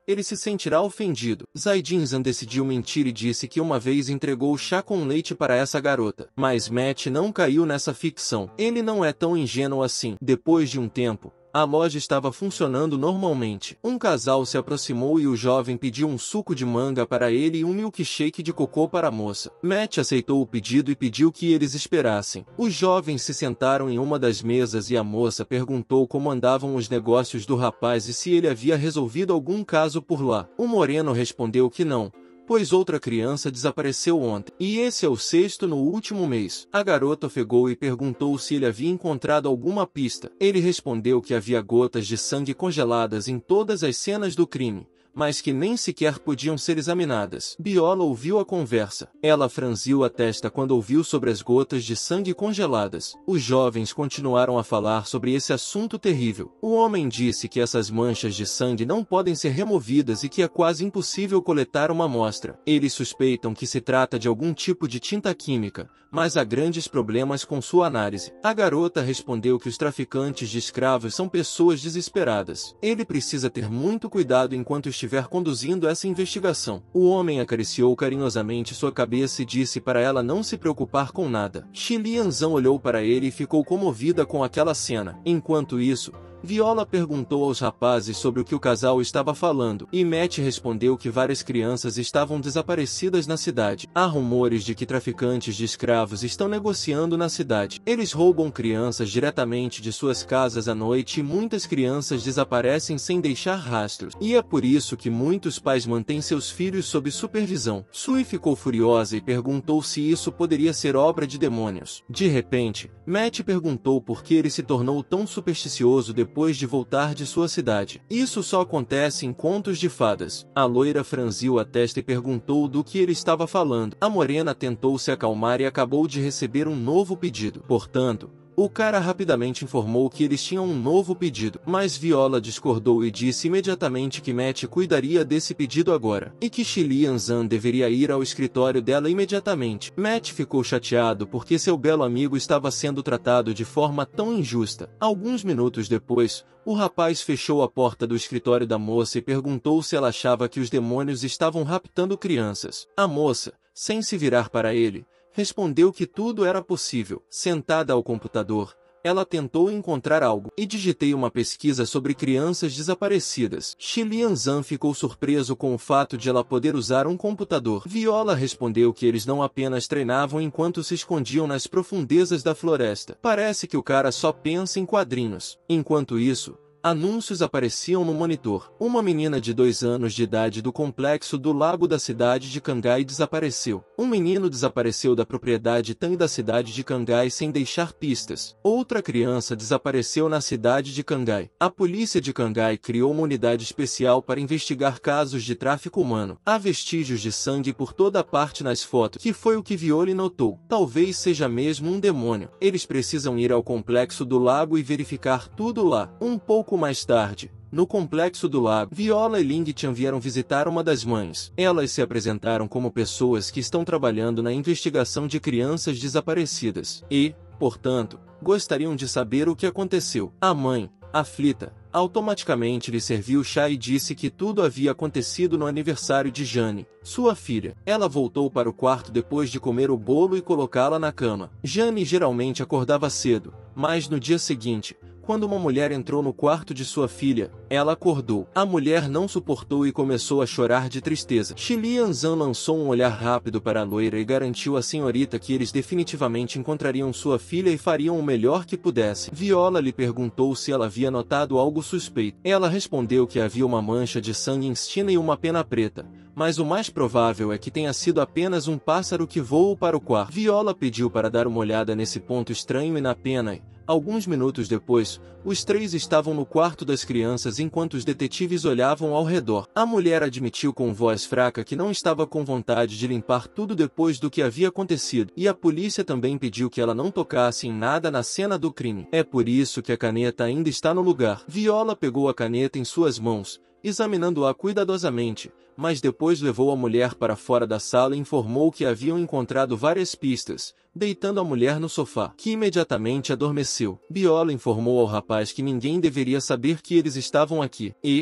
ele se sentirá ofendido. Zaidin Zan decidiu mentir e disse que uma vez entregou o chá com leite para essa garota. Mas Matt não caiu nessa ficção. Ele não é tão ingênuo assim. Depois de um tempo, a loja estava funcionando normalmente. Um casal se aproximou e o jovem pediu um suco de manga para ele e um milkshake de cocô para a moça. Matt aceitou o pedido e pediu que eles esperassem. Os jovens se sentaram em uma das mesas e a moça perguntou como andavam os negócios do rapaz e se ele havia resolvido algum caso por lá. O moreno respondeu que não, pois outra criança desapareceu ontem. E esse é o sexto no último mês. A garota ofegou e perguntou se ele havia encontrado alguma pista. Ele respondeu que havia gotas de sangue congeladas em todas as cenas do crime, mas que nem sequer podiam ser examinadas. Viola ouviu a conversa. Ela franziu a testa quando ouviu sobre as gotas de sangue congeladas. Os jovens continuaram a falar sobre esse assunto terrível. O homem disse que essas manchas de sangue não podem ser removidas e que é quase impossível coletar uma amostra. Eles suspeitam que se trata de algum tipo de tinta química, mas há grandes problemas com sua análise. A garota respondeu que os traficantes de escravos são pessoas desesperadas. Ele precisa ter muito cuidado enquanto estiver conduzindo essa investigação. O homem acariciou carinhosamente sua cabeça e disse para ela não se preocupar com nada. Shi Lianzan olhou para ele e ficou comovida com aquela cena. Enquanto isso, Viola perguntou aos rapazes sobre o que o casal estava falando, e Matt respondeu que várias crianças estavam desaparecidas na cidade. Há rumores de que traficantes de escravos estão negociando na cidade. Eles roubam crianças diretamente de suas casas à noite e muitas crianças desaparecem sem deixar rastros. E é por isso que muitos pais mantêm seus filhos sob supervisão. Sui ficou furiosa e perguntou se isso poderia ser obra de demônios. De repente, Matt perguntou por que ele se tornou tão supersticioso depois de voltar de sua cidade. Isso só acontece em contos de fadas. A loira franziu a testa e perguntou do que ele estava falando. A morena tentou se acalmar e acabou de receber um novo pedido. Portanto, o cara rapidamente informou que eles tinham um novo pedido, mas Viola discordou e disse imediatamente que Matt cuidaria desse pedido agora, e que Shi Lianzan deveria ir ao escritório dela imediatamente. Matt ficou chateado porque seu belo amigo estava sendo tratado de forma tão injusta. Alguns minutos depois, o rapaz fechou a porta do escritório da moça e perguntou se ela achava que os demônios estavam raptando crianças. A moça, sem se virar para ele, respondeu que tudo era possível. Sentada ao computador, ela tentou encontrar algo, e digitei uma pesquisa sobre crianças desaparecidas. Shi Lianzan ficou surpreso com o fato de ela poder usar um computador. Viola respondeu que eles não apenas treinavam enquanto se escondiam nas profundezas da floresta. Parece que o cara só pensa em quadrinhos. Enquanto isso, anúncios apareciam no monitor. Uma menina de 2 anos de idade do complexo do lago da cidade de Cangai desapareceu. Um menino desapareceu da propriedade Tang da cidade de Cangai sem deixar pistas. Outra criança desapareceu na cidade de Cangai. A polícia de Cangai criou uma unidade especial para investigar casos de tráfico humano. Há vestígios de sangue por toda parte nas fotos, que foi o que Violi notou. Talvez seja mesmo um demônio. Eles precisam ir ao complexo do lago e verificar tudo lá. Um pouco mais tarde, no complexo do lago, Viola e Ling Tian vieram visitar uma das mães. Elas se apresentaram como pessoas que estão trabalhando na investigação de crianças desaparecidas e, portanto, gostariam de saber o que aconteceu. A mãe, aflita, automaticamente lhe serviu chá e disse que tudo havia acontecido no aniversário de Jane, sua filha. Ela voltou para o quarto depois de comer o bolo e colocá-la na cama. Jane geralmente acordava cedo, mas no dia seguinte, quando uma mulher entrou no quarto de sua filha, ela acordou. A mulher não suportou e começou a chorar de tristeza. Shi Lianzan lançou um olhar rápido para a loira e garantiu à senhorita que eles definitivamente encontrariam sua filha e fariam o melhor que pudessem. Viola lhe perguntou se ela havia notado algo suspeito. Ela respondeu que havia uma mancha de sangue em Stina e uma pena preta, mas o mais provável é que tenha sido apenas um pássaro que voou para o quarto. Viola pediu para dar uma olhada nesse ponto estranho e na pena. Alguns minutos depois, os 3 estavam no quarto das crianças enquanto os detetives olhavam ao redor. A mulher admitiu com voz fraca que não estava com vontade de limpar tudo depois do que havia acontecido, e a polícia também pediu que ela não tocasse em nada na cena do crime. É por isso que a caneta ainda está no lugar. Viola pegou a caneta em suas mãos, examinando-a cuidadosamente, mas depois levou a mulher para fora da sala e informou que haviam encontrado várias pistas, deitando a mulher no sofá, que imediatamente adormeceu. Viola informou ao rapaz que ninguém deveria saber que eles estavam aqui, e,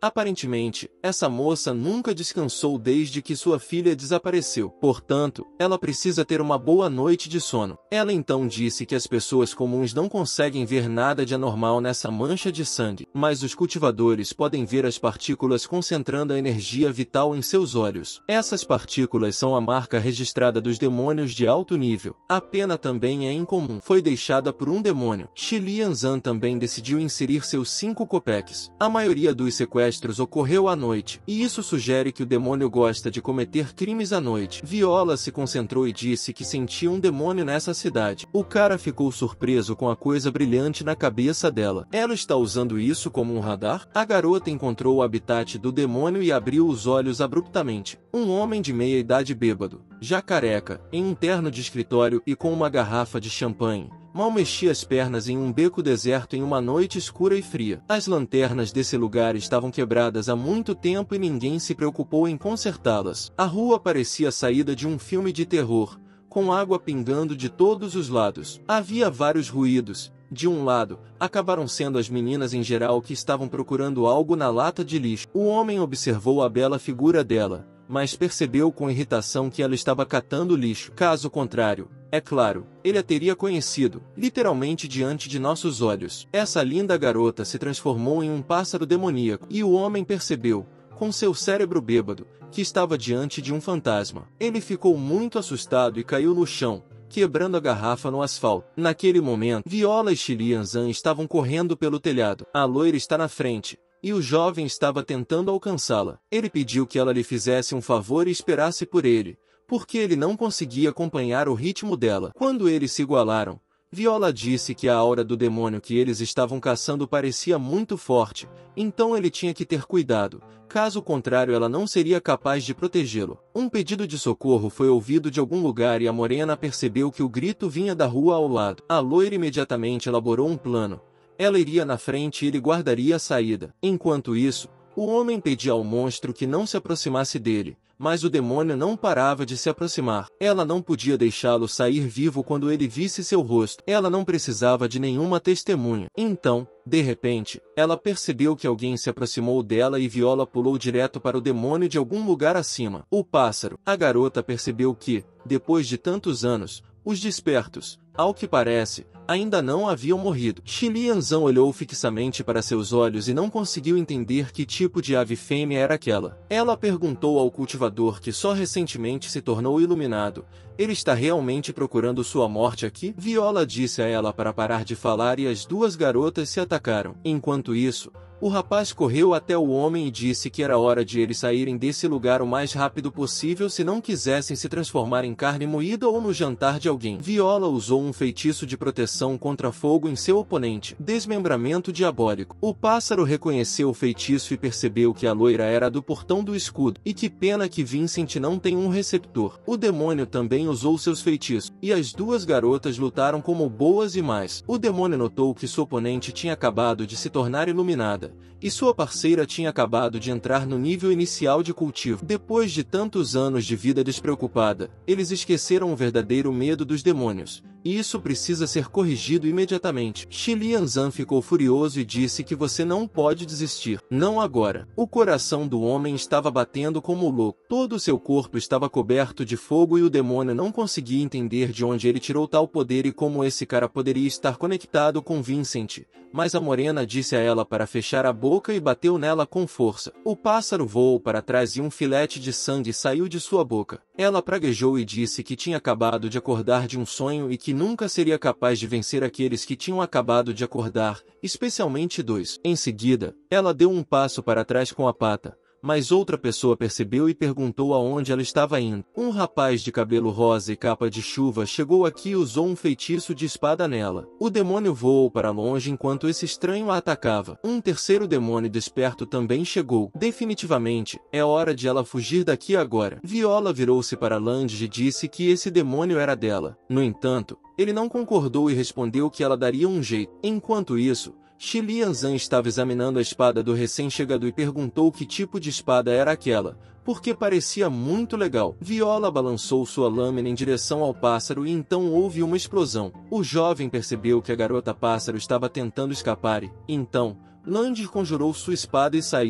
Aparentemente, essa moça nunca descansou desde que sua filha desapareceu. Portanto, ela precisa ter uma boa noite de sono. Ela então disse que as pessoas comuns não conseguem ver nada de anormal nessa mancha de sangue, mas os cultivadores podem ver as partículas concentrando a energia vital em seus olhos. Essas partículas são a marca registrada dos demônios de alto nível. A pena também é incomum. Foi deixada por um demônio. Shi Lianzan também decidiu inserir seus 5 copeques. A maioria dos sequestros ocorreu à noite, e isso sugere que o demônio gosta de cometer crimes à noite. Viola se concentrou e disse que sentia um demônio nessa cidade. O cara ficou surpreso com a coisa brilhante na cabeça dela. Ela está usando isso como um radar? A garota encontrou o habitat do demônio e abriu os olhos abruptamente. Um homem de meia idade bêbado, já careca, em um terno de escritório e com uma garrafa de champanhe, mal mexia as pernas em um beco deserto em uma noite escura e fria. As lanternas desse lugar estavam quebradas há muito tempo e ninguém se preocupou em consertá-las. A rua parecia a saída de um filme de terror, com água pingando de todos os lados. Havia vários ruídos. De um lado, acabaram sendo as meninas em geral que estavam procurando algo na lata de lixo. O homem observou a bela figura dela, mas percebeu com irritação que ela estava catando lixo. Caso contrário, é claro, ele a teria conhecido, literalmente diante de nossos olhos. Essa linda garota se transformou em um pássaro demoníaco, e o homem percebeu, com seu cérebro bêbado, que estava diante de um fantasma. Ele ficou muito assustado e caiu no chão, quebrando a garrafa no asfalto. Naquele momento, Viola e Shi Lianzan estavam correndo pelo telhado. A loira está na frente, e o jovem estava tentando alcançá-la. Ele pediu que ela lhe fizesse um favor e esperasse por ele, porque ele não conseguia acompanhar o ritmo dela. Quando eles se igualaram, Viola disse que a aura do demônio que eles estavam caçando parecia muito forte, então ele tinha que ter cuidado, caso contrário ela não seria capaz de protegê-lo. Um pedido de socorro foi ouvido de algum lugar e a morena percebeu que o grito vinha da rua ao lado. A loira imediatamente elaborou um plano. Ela iria na frente e ele guardaria a saída. Enquanto isso, o homem pedia ao monstro que não se aproximasse dele, mas o demônio não parava de se aproximar. Ela não podia deixá-lo sair vivo quando ele visse seu rosto. Ela não precisava de nenhuma testemunha. Então, de repente, ela percebeu que alguém se aproximou dela e Viola pulou direto para o demônio de algum lugar acima. O pássaro. A garota percebeu que, depois de tantos anos, os despertos, ao que parece, ainda não haviam morrido. Shi Lianzan olhou fixamente para seus olhos e não conseguiu entender que tipo de ave fêmea era aquela. Ela perguntou ao cultivador que só recentemente se tornou iluminado: ele está realmente procurando sua morte aqui? Viola disse a ela para parar de falar e as duas garotas se atacaram. Enquanto isso, o rapaz correu até o homem e disse que era hora de eles saírem desse lugar o mais rápido possível se não quisessem se transformar em carne moída ou no jantar de alguém. Viola usou um feitiço de proteção contra fogo em seu oponente, desmembramento diabólico. O pássaro reconheceu o feitiço e percebeu que a loira era do portão do escudo, e que pena que Vincent não tem um receptor. O demônio também usou seus feitiços, e as duas garotas lutaram como boas e mais. O demônio notou que sua oponente tinha acabado de se tornar iluminada, e sua parceira tinha acabado de entrar no nível inicial de cultivo. Depois de tantos anos de vida despreocupada, eles esqueceram o verdadeiro medo dos demônios, e isso precisa ser corrigido imediatamente. Shi Lianzan ficou furioso e disse que você não pode desistir. Não agora. O coração do homem estava batendo como louco. Todo o seu corpo estava coberto de fogo e o demônio não conseguia entender de onde ele tirou tal poder e como esse cara poderia estar conectado com Vincent. Mas a morena disse a ela para fechar a boca e bateu nela com força. O pássaro voou para trás e um filete de sangue saiu de sua boca. Ela praguejou e disse que tinha acabado de acordar de um sonho e que nunca seria capaz de vencer aqueles que tinham acabado de acordar, especialmente dois. Em seguida, ela deu um passo para trás com a pata, mas outra pessoa percebeu e perguntou aonde ela estava indo. Um rapaz de cabelo rosa e capa de chuva chegou aqui e usou um feitiço de espada nela. O demônio voou para longe enquanto esse estranho a atacava. Um terceiro demônio desperto também chegou. Definitivamente, é hora de ela fugir daqui agora. Viola virou-se para Lange e disse que esse demônio era dela. No entanto, ele não concordou e respondeu que ela daria um jeito. Enquanto isso, Shi Lianzan estava examinando a espada do recém-chegado e perguntou que tipo de espada era aquela, porque parecia muito legal. Viola balançou sua lâmina em direção ao pássaro e então houve uma explosão. O jovem percebeu que a garota pássaro estava tentando escapar e, então, Lange conjurou sua espada e saiu.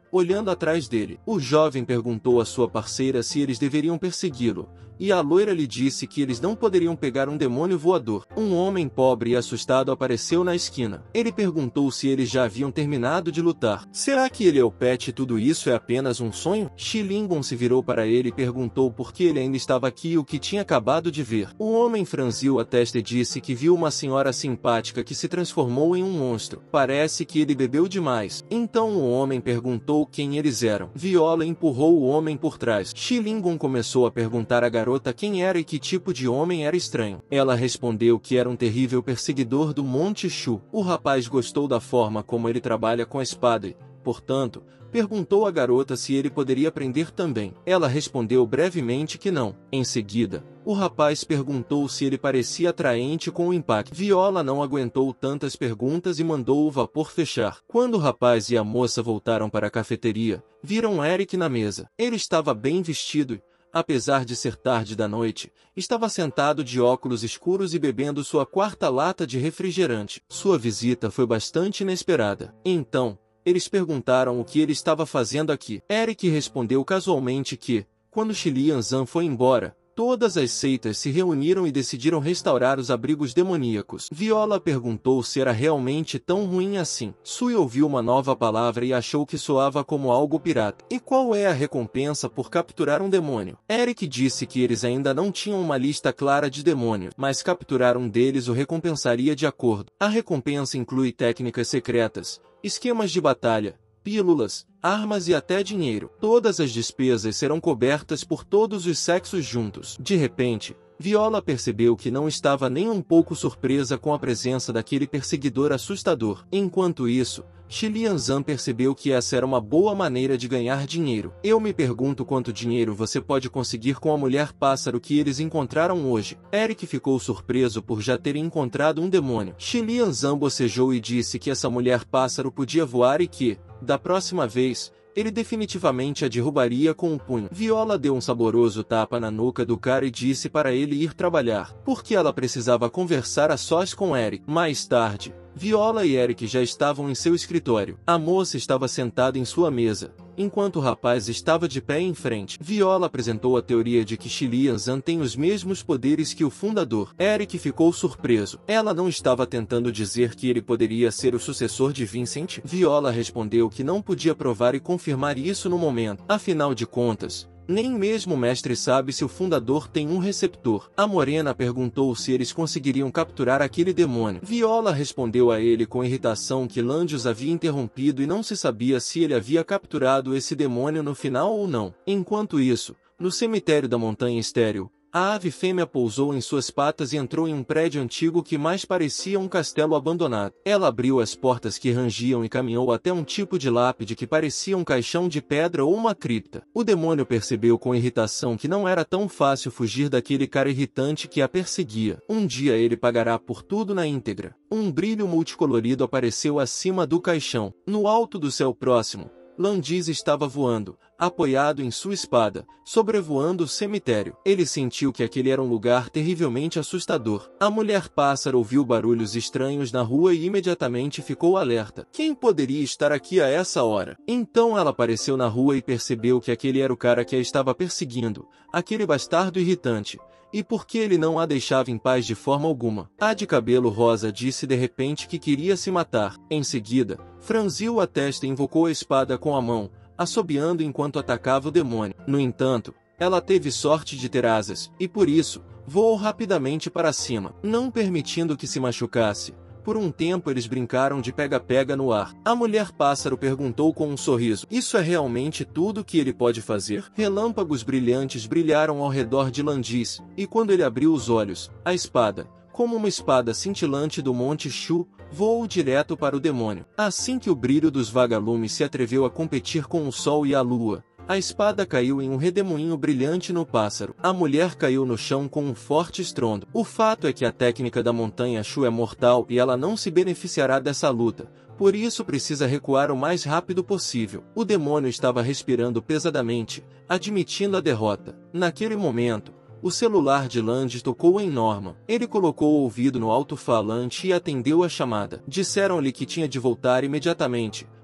olhando atrás dele. O jovem perguntou à sua parceira se eles deveriam persegui-lo, e a loira lhe disse que eles não poderiam pegar um demônio voador. Um homem pobre e assustado apareceu na esquina. Ele perguntou se eles já haviam terminado de lutar. Será que ele é o Pet e tudo isso é apenas um sonho? Shilingon se virou para ele e perguntou por que ele ainda estava aqui e o que tinha acabado de ver. O homem franziu a testa e disse que viu uma senhora simpática que se transformou em um monstro. Parece que ele bebeu demais. Então o homem perguntou quem eles eram. Viola empurrou o homem por trás. Shilingon começou a perguntar à garota quem era e que tipo de homem era estranho. Ela respondeu que era um terrível perseguidor do Monte Shu. O rapaz gostou da forma como ele trabalha com a espada e, portanto, perguntou à garota se ele poderia aprender também. Ela respondeu brevemente que não. Em seguida, o rapaz perguntou se ele parecia atraente com o impacto. Viola não aguentou tantas perguntas e mandou o vapor fechar. Quando o rapaz e a moça voltaram para a cafeteria, viram Eric na mesa. Ele estava bem vestido e, apesar de ser tarde da noite, estava sentado de óculos escuros e bebendo sua quarta lata de refrigerante. Sua visita foi bastante inesperada. Então, eles perguntaram o que ele estava fazendo aqui. Eric respondeu casualmente que, quando Xilian Zan foi embora, todas as seitas se reuniram e decidiram restaurar os abrigos demoníacos. Viola perguntou se era realmente tão ruim assim. Sui ouviu uma nova palavra e achou que soava como algo pirata. E qual é a recompensa por capturar um demônio? Eric disse que eles ainda não tinham uma lista clara de demônios, mas capturar um deles o recompensaria de acordo. A recompensa inclui técnicas secretas, esquemas de batalha, pílulas, armas e até dinheiro. Todas as despesas serão cobertas por todos os sexos juntos. De repente, Viola percebeu que não estava nem um pouco surpresa com a presença daquele perseguidor assustador. Enquanto isso, Xilian Zan percebeu que essa era uma boa maneira de ganhar dinheiro. Eu me pergunto quanto dinheiro você pode conseguir com a mulher pássaro que eles encontraram hoje. Eric ficou surpreso por já terem encontrado um demônio. Xilian Zan bocejou e disse que essa mulher pássaro podia voar e que, da próxima vez, ele definitivamente a derrubaria com um punho. Viola deu um saboroso tapa na nuca do cara e disse para ele ir trabalhar, porque ela precisava conversar a sós com Eric. Mais tarde, Viola e Eric já estavam em seu escritório. A moça estava sentada em sua mesa, enquanto o rapaz estava de pé em frente. Viola apresentou a teoria de que Xilian Zan tem os mesmos poderes que o fundador. Eric ficou surpreso. Ela não estava tentando dizer que ele poderia ser o sucessor de Vincent? Viola respondeu que não podia provar e confirmar isso no momento. Afinal de contas, nem mesmo o mestre sabe se o fundador tem um receptor. A morena perguntou se eles conseguiriam capturar aquele demônio. Viola respondeu a ele com irritação que Landius havia interrompido e não se sabia se ele havia capturado esse demônio no final ou não. Enquanto isso, no cemitério da Montanha Estéril, a ave fêmea pousou em suas patas e entrou em um prédio antigo que mais parecia um castelo abandonado. Ela abriu as portas que rangiam e caminhou até um tipo de lápide que parecia um caixão de pedra ou uma cripta. O demônio percebeu com irritação que não era tão fácil fugir daquele cara irritante que a perseguia. Um dia ele pagará por tudo na íntegra. Um brilho multicolorido apareceu acima do caixão. No alto do céu próximo, Landis estava voando, apoiado em sua espada, sobrevoando o cemitério. Ele sentiu que aquele era um lugar terrivelmente assustador. A mulher pássaro ouviu barulhos estranhos na rua e imediatamente ficou alerta. Quem poderia estar aqui a essa hora? Então ela apareceu na rua e percebeu que aquele era o cara que a estava perseguindo, aquele bastardo irritante. E por que ele não a deixava em paz de forma alguma? A de cabelo rosa disse de repente que queria se matar. Em seguida, franziu a testa e invocou a espada com a mão, assobiando enquanto atacava o demônio. No entanto, ela teve sorte de ter asas, e por isso, voou rapidamente para cima, não permitindo que se machucasse. Por um tempo eles brincaram de pega-pega no ar. A mulher pássaro perguntou com um sorriso: "Isso é realmente tudo que ele pode fazer?" Relâmpagos brilhantes brilharam ao redor de Landis, e quando ele abriu os olhos, a espada, como uma espada cintilante do Monte Shu, voou direto para o demônio. Assim que o brilho dos vagalumes se atreveu a competir com o sol e a lua, a espada caiu em um redemoinho brilhante no pássaro. A mulher caiu no chão com um forte estrondo. O fato é que a técnica da Montanha Shu é mortal e ela não se beneficiará dessa luta, por isso precisa recuar o mais rápido possível. O demônio estava respirando pesadamente, admitindo a derrota. Naquele momento, o celular de Landis tocou em Norman. Ele colocou o ouvido no alto-falante e atendeu a chamada. Disseram-lhe que tinha de voltar imediatamente,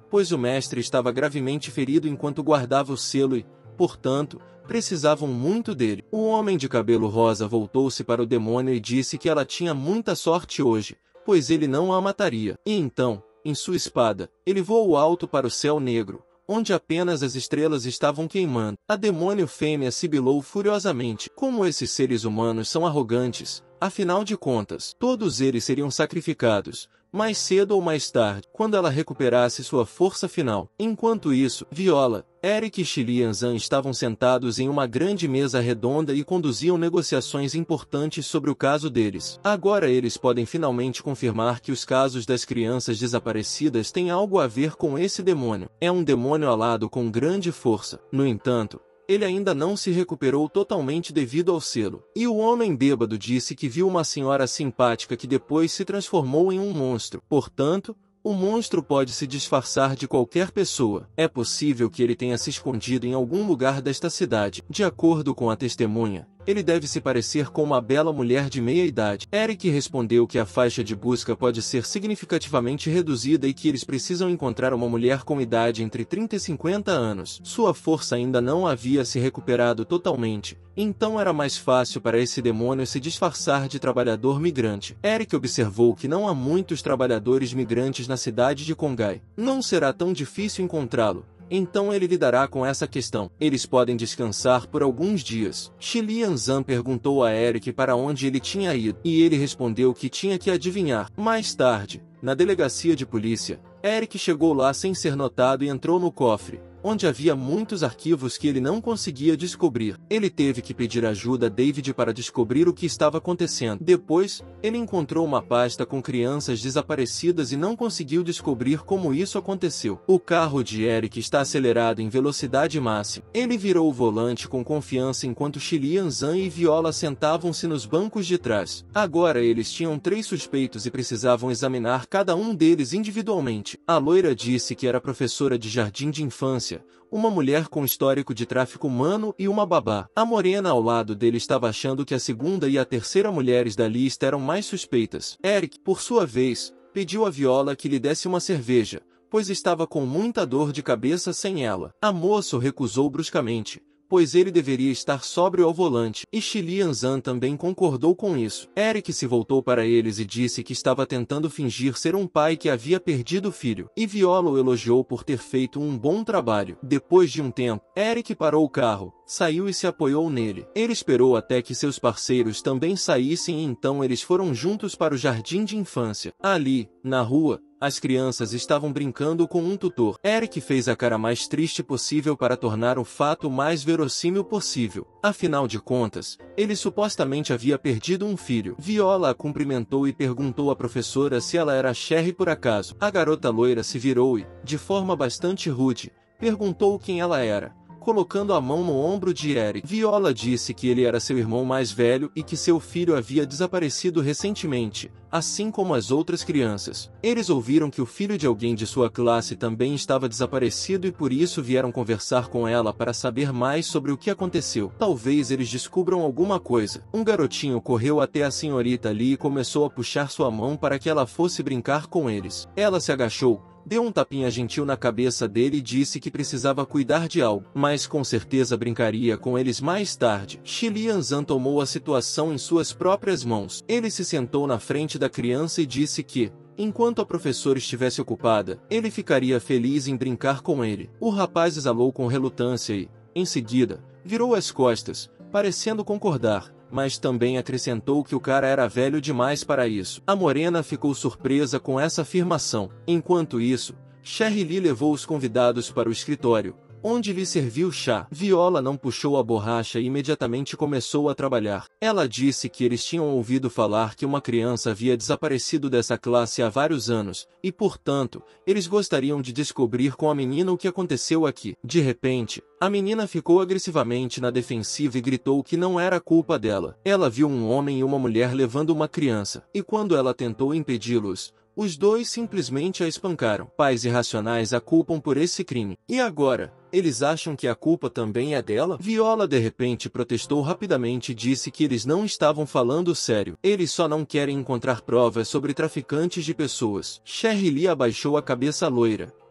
pois o mestre estava gravemente ferido enquanto guardava o selo e, portanto, precisavam muito dele. O homem de cabelo rosa voltou-se para o demônio e disse que ela tinha muita sorte hoje, pois ele não a mataria. E então, em sua espada, ele voou alto para o céu negro, onde apenas as estrelas estavam queimando. A demônio fêmea sibilou furiosamente. Como esses seres humanos são arrogantes, afinal de contas, todos eles seriam sacrificados, mais cedo ou mais tarde, quando ela recuperasse sua força final. Enquanto isso, Viola, Eric e Shilian Zan estavam sentados em uma grande mesa redonda e conduziam negociações importantes sobre o caso deles. Agora eles podem finalmente confirmar que os casos das crianças desaparecidas têm algo a ver com esse demônio. É um demônio alado com grande força. No entanto, ele ainda não se recuperou totalmente devido ao selo. E o homem bêbado disse que viu uma senhora simpática que depois se transformou em um monstro. Portanto, o monstro pode se disfarçar de qualquer pessoa. É possível que ele tenha se escondido em algum lugar desta cidade. De acordo com a testemunha, ele deve se parecer com uma bela mulher de meia-idade. Eric respondeu que a faixa de busca pode ser significativamente reduzida e que eles precisam encontrar uma mulher com idade entre 30 e 50 anos. Sua força ainda não havia se recuperado totalmente, então era mais fácil para esse demônio se disfarçar de trabalhador migrante. Eric observou que não há muitos trabalhadores migrantes na cidade de Kongai. Não será tão difícil encontrá-lo. Então ele lidará com essa questão. Eles podem descansar por alguns dias. Shilian Zan perguntou a Eric para onde ele tinha ido, e ele respondeu que tinha que adivinhar. Mais tarde, na delegacia de polícia, Eric chegou lá sem ser notado e entrou no cofre, onde havia muitos arquivos que ele não conseguia descobrir. Ele teve que pedir ajuda a David para descobrir o que estava acontecendo. Depois, ele encontrou uma pasta com crianças desaparecidas e não conseguiu descobrir como isso aconteceu. O carro de Eric está acelerado em velocidade máxima. Ele virou o volante com confiança enquanto Shilian Zan e Viola sentavam-se nos bancos de trás. Agora eles tinham 3 suspeitos e precisavam examinar cada um deles individualmente. A loira disse que era professora de jardim de infância, uma mulher com histórico de tráfico humano e uma babá. A morena ao lado dele estava achando que a segunda e a terceira mulheres da lista eram mais suspeitas. Eric, por sua vez, pediu a Viola que lhe desse uma cerveja, pois estava com muita dor de cabeça sem ela. A moça recusou bruscamente, pois ele deveria estar sóbrio ao volante, e Shilian Zan também concordou com isso. Eric se voltou para eles e disse que estava tentando fingir ser um pai que havia perdido o filho, e Viola o elogiou por ter feito um bom trabalho. Depois de um tempo, Eric parou o carro, saiu e se apoiou nele. Ele esperou até que seus parceiros também saíssem e então eles foram juntos para o jardim de infância. Ali, na rua, as crianças estavam brincando com um tutor. Eric fez a cara mais triste possível para tornar o fato mais verossímil possível. Afinal de contas, ele supostamente havia perdido um filho. Viola a cumprimentou e perguntou à professora se ela era Sherry por acaso. A garota loira se virou e, de forma bastante rude, perguntou quem ela era, colocando a mão no ombro de Eric. Viola disse que ele era seu irmão mais velho e que seu filho havia desaparecido recentemente, assim como as outras crianças. Eles ouviram que o filho de alguém de sua classe também estava desaparecido e por isso vieram conversar com ela para saber mais sobre o que aconteceu. Talvez eles descubram alguma coisa. Um garotinho correu até a senhorita Lee e começou a puxar sua mão para que ela fosse brincar com eles. Ela se agachou, deu um tapinha gentil na cabeça dele e disse que precisava cuidar de algo, mas com certeza brincaria com eles mais tarde. Shilian Zan tomou a situação em suas próprias mãos. Ele se sentou na frente da criança e disse que, enquanto a professora estivesse ocupada, ele ficaria feliz em brincar com ele. O rapaz exalou com relutância e, em seguida, virou as costas, parecendo concordar, mas também acrescentou que o cara era velho demais para isso. A morena ficou surpresa com essa afirmação. Enquanto isso, Sherry Lee levou os convidados para o escritório, onde lhe serviu chá. Viola não puxou a borracha e imediatamente começou a trabalhar. Ela disse que eles tinham ouvido falar que uma criança havia desaparecido dessa classe há vários anos, e portanto, eles gostariam de descobrir com a menina o que aconteceu aqui. De repente, a menina ficou agressivamente na defensiva e gritou que não era culpa dela. Ela viu um homem e uma mulher levando uma criança, e quando ela tentou impedi-los, os dois simplesmente a espancaram. Pais irracionais a culpam por esse crime. E agora, eles acham que a culpa também é dela? Viola de repente protestou rapidamente e disse que eles não estavam falando sério. Eles só não querem encontrar provas sobre traficantes de pessoas. Sherry Lee abaixou a cabeça loira,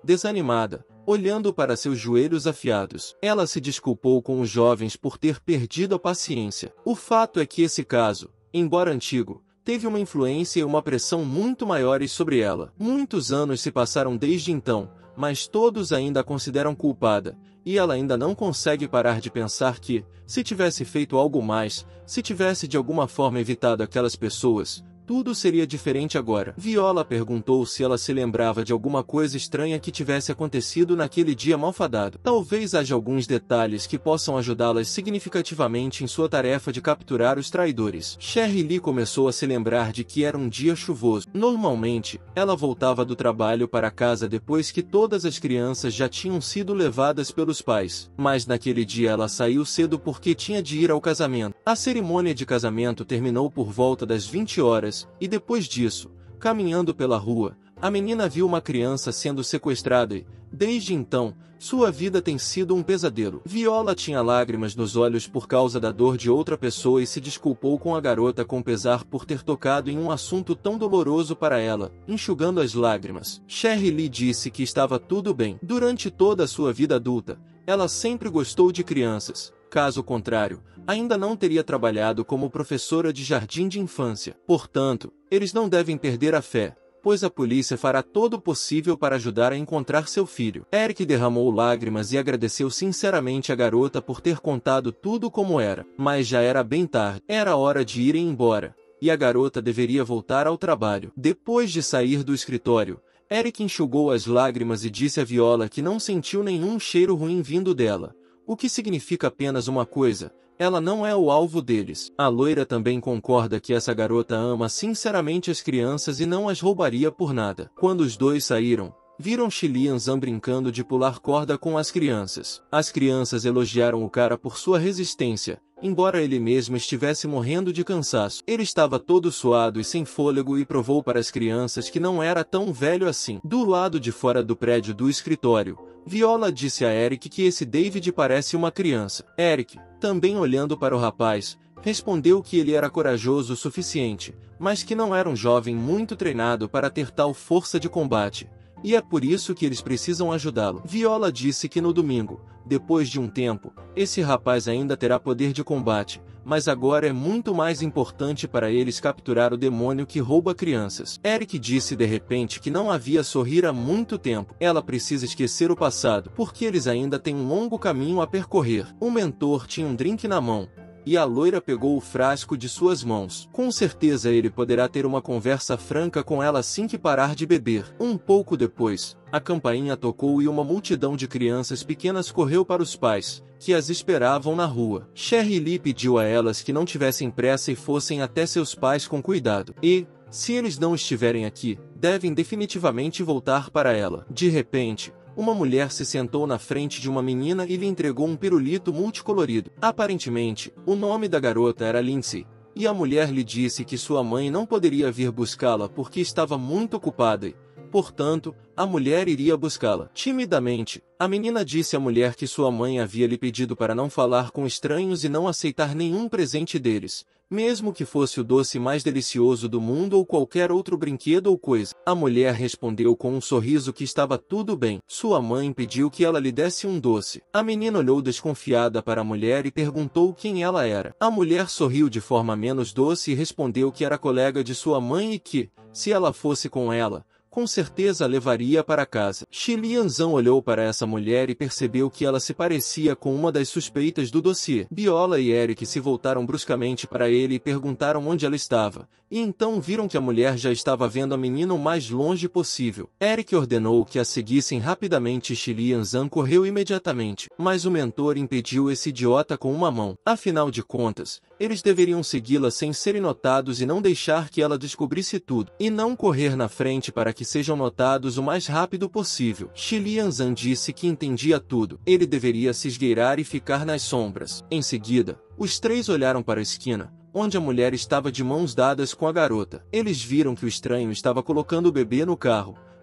desanimada, olhando para seus joelhos afiados. Ela se desculpou com os jovens por ter perdido a paciência. O fato é que esse caso, embora antigo, teve uma influência e uma pressão muito maiores sobre ela. Muitos anos se passaram desde então, mas todos ainda a consideram culpada, e ela ainda não consegue parar de pensar que, se tivesse feito algo mais, se tivesse de alguma forma evitado aquelas pessoas, tudo seria diferente agora. Viola perguntou se ela se lembrava de alguma coisa estranha que tivesse acontecido naquele dia malfadado. Talvez haja alguns detalhes que possam ajudá-las significativamente em sua tarefa de capturar os traidores. Cherry Lee começou a se lembrar de que era um dia chuvoso. Normalmente, ela voltava do trabalho para casa depois que todas as crianças já tinham sido levadas pelos pais. Mas naquele dia ela saiu cedo porque tinha de ir ao casamento. A cerimônia de casamento terminou por volta das 20 horas. E depois disso, caminhando pela rua, a menina viu uma criança sendo sequestrada e, desde então, sua vida tem sido um pesadelo. Viola tinha lágrimas nos olhos por causa da dor de outra pessoa e se desculpou com a garota com pesar por ter tocado em um assunto tão doloroso para ela, enxugando as lágrimas. Cherry Lee disse que estava tudo bem. Durante toda a sua vida adulta, ela sempre gostou de crianças. Caso contrário, ainda não teria trabalhado como professora de jardim de infância. Portanto, eles não devem perder a fé, pois a polícia fará todo o possível para ajudar a encontrar seu filho. Eric derramou lágrimas e agradeceu sinceramente a garota por ter contado tudo como era. Mas já era bem tarde. Era hora de irem embora, e a garota deveria voltar ao trabalho. Depois de sair do escritório, Eric enxugou as lágrimas e disse a Viola que não sentiu nenhum cheiro ruim vindo dela. O que significa apenas uma coisa: ela não é o alvo deles. A loira também concorda que essa garota ama sinceramente as crianças e não as roubaria por nada. Quando os dois saíram, viram Shilian Zan brincando de pular corda com as crianças. As crianças elogiaram o cara por sua resistência, embora ele mesmo estivesse morrendo de cansaço. Ele estava todo suado e sem fôlego e provou para as crianças que não era tão velho assim. Do lado de fora do prédio do escritório, Viola disse a Eric que esse David parece uma criança. Eric, também olhando para o rapaz, respondeu que ele era corajoso o suficiente, mas que não era um jovem muito treinado para ter tal força de combate, e é por isso que eles precisam ajudá-lo. Viola disse que no domingo, depois de um tempo, esse rapaz ainda terá poder de combate, mas agora é muito mais importante para eles capturar o demônio que rouba crianças. Eric disse de repente que não havia sorrir há muito tempo. Ela precisa esquecer o passado, porque eles ainda têm um longo caminho a percorrer. O mentor tinha um drink na mão, e a loira pegou o frasco de suas mãos. Com certeza ele poderá ter uma conversa franca com ela assim que parar de beber. Um pouco depois, a campainha tocou e uma multidão de crianças pequenas correu para os pais, que as esperavam na rua. Cherry Lee pediu a elas que não tivessem pressa e fossem até seus pais com cuidado. E, se eles não estiverem aqui, devem definitivamente voltar para ela. De repente, uma mulher se sentou na frente de uma menina e lhe entregou um pirulito multicolorido. Aparentemente, o nome da garota era Lindsay, e a mulher lhe disse que sua mãe não poderia vir buscá-la porque estava muito ocupada e, portanto, a mulher iria buscá-la. Timidamente, a menina disse à mulher que sua mãe havia lhe pedido para não falar com estranhos e não aceitar nenhum presente deles, mesmo que fosse o doce mais delicioso do mundo ou qualquer outro brinquedo ou coisa. A mulher respondeu com um sorriso que estava tudo bem. Sua mãe pediu que ela lhe desse um doce. A menina olhou desconfiada para a mulher e perguntou quem ela era. A mulher sorriu de forma menos doce e respondeu que era colega de sua mãe e que, se ela fosse com ela, com certeza a levaria para casa. Shilian Zan olhou para essa mulher e percebeu que ela se parecia com uma das suspeitas do dossiê. Viola e Eric se voltaram bruscamente para ele e perguntaram onde ela estava, e então viram que a mulher já estava vendo a menina o mais longe possível. Eric ordenou que a seguissem rapidamente e Shilian Zan correu imediatamente, mas o mentor impediu esse idiota com uma mão. Afinal de contas, eles deveriam segui-la sem serem notados e não deixar que ela descobrisse tudo, e não correr na frente para que sejam notados o mais rápido possível. Shilian Zan disse que entendia tudo. Ele deveria se esgueirar e ficar nas sombras. Em seguida, os três olharam para a esquina, onde a mulher estava de mãos dadas com a garota. Eles viram que o estranho estava colocando o bebê no carro,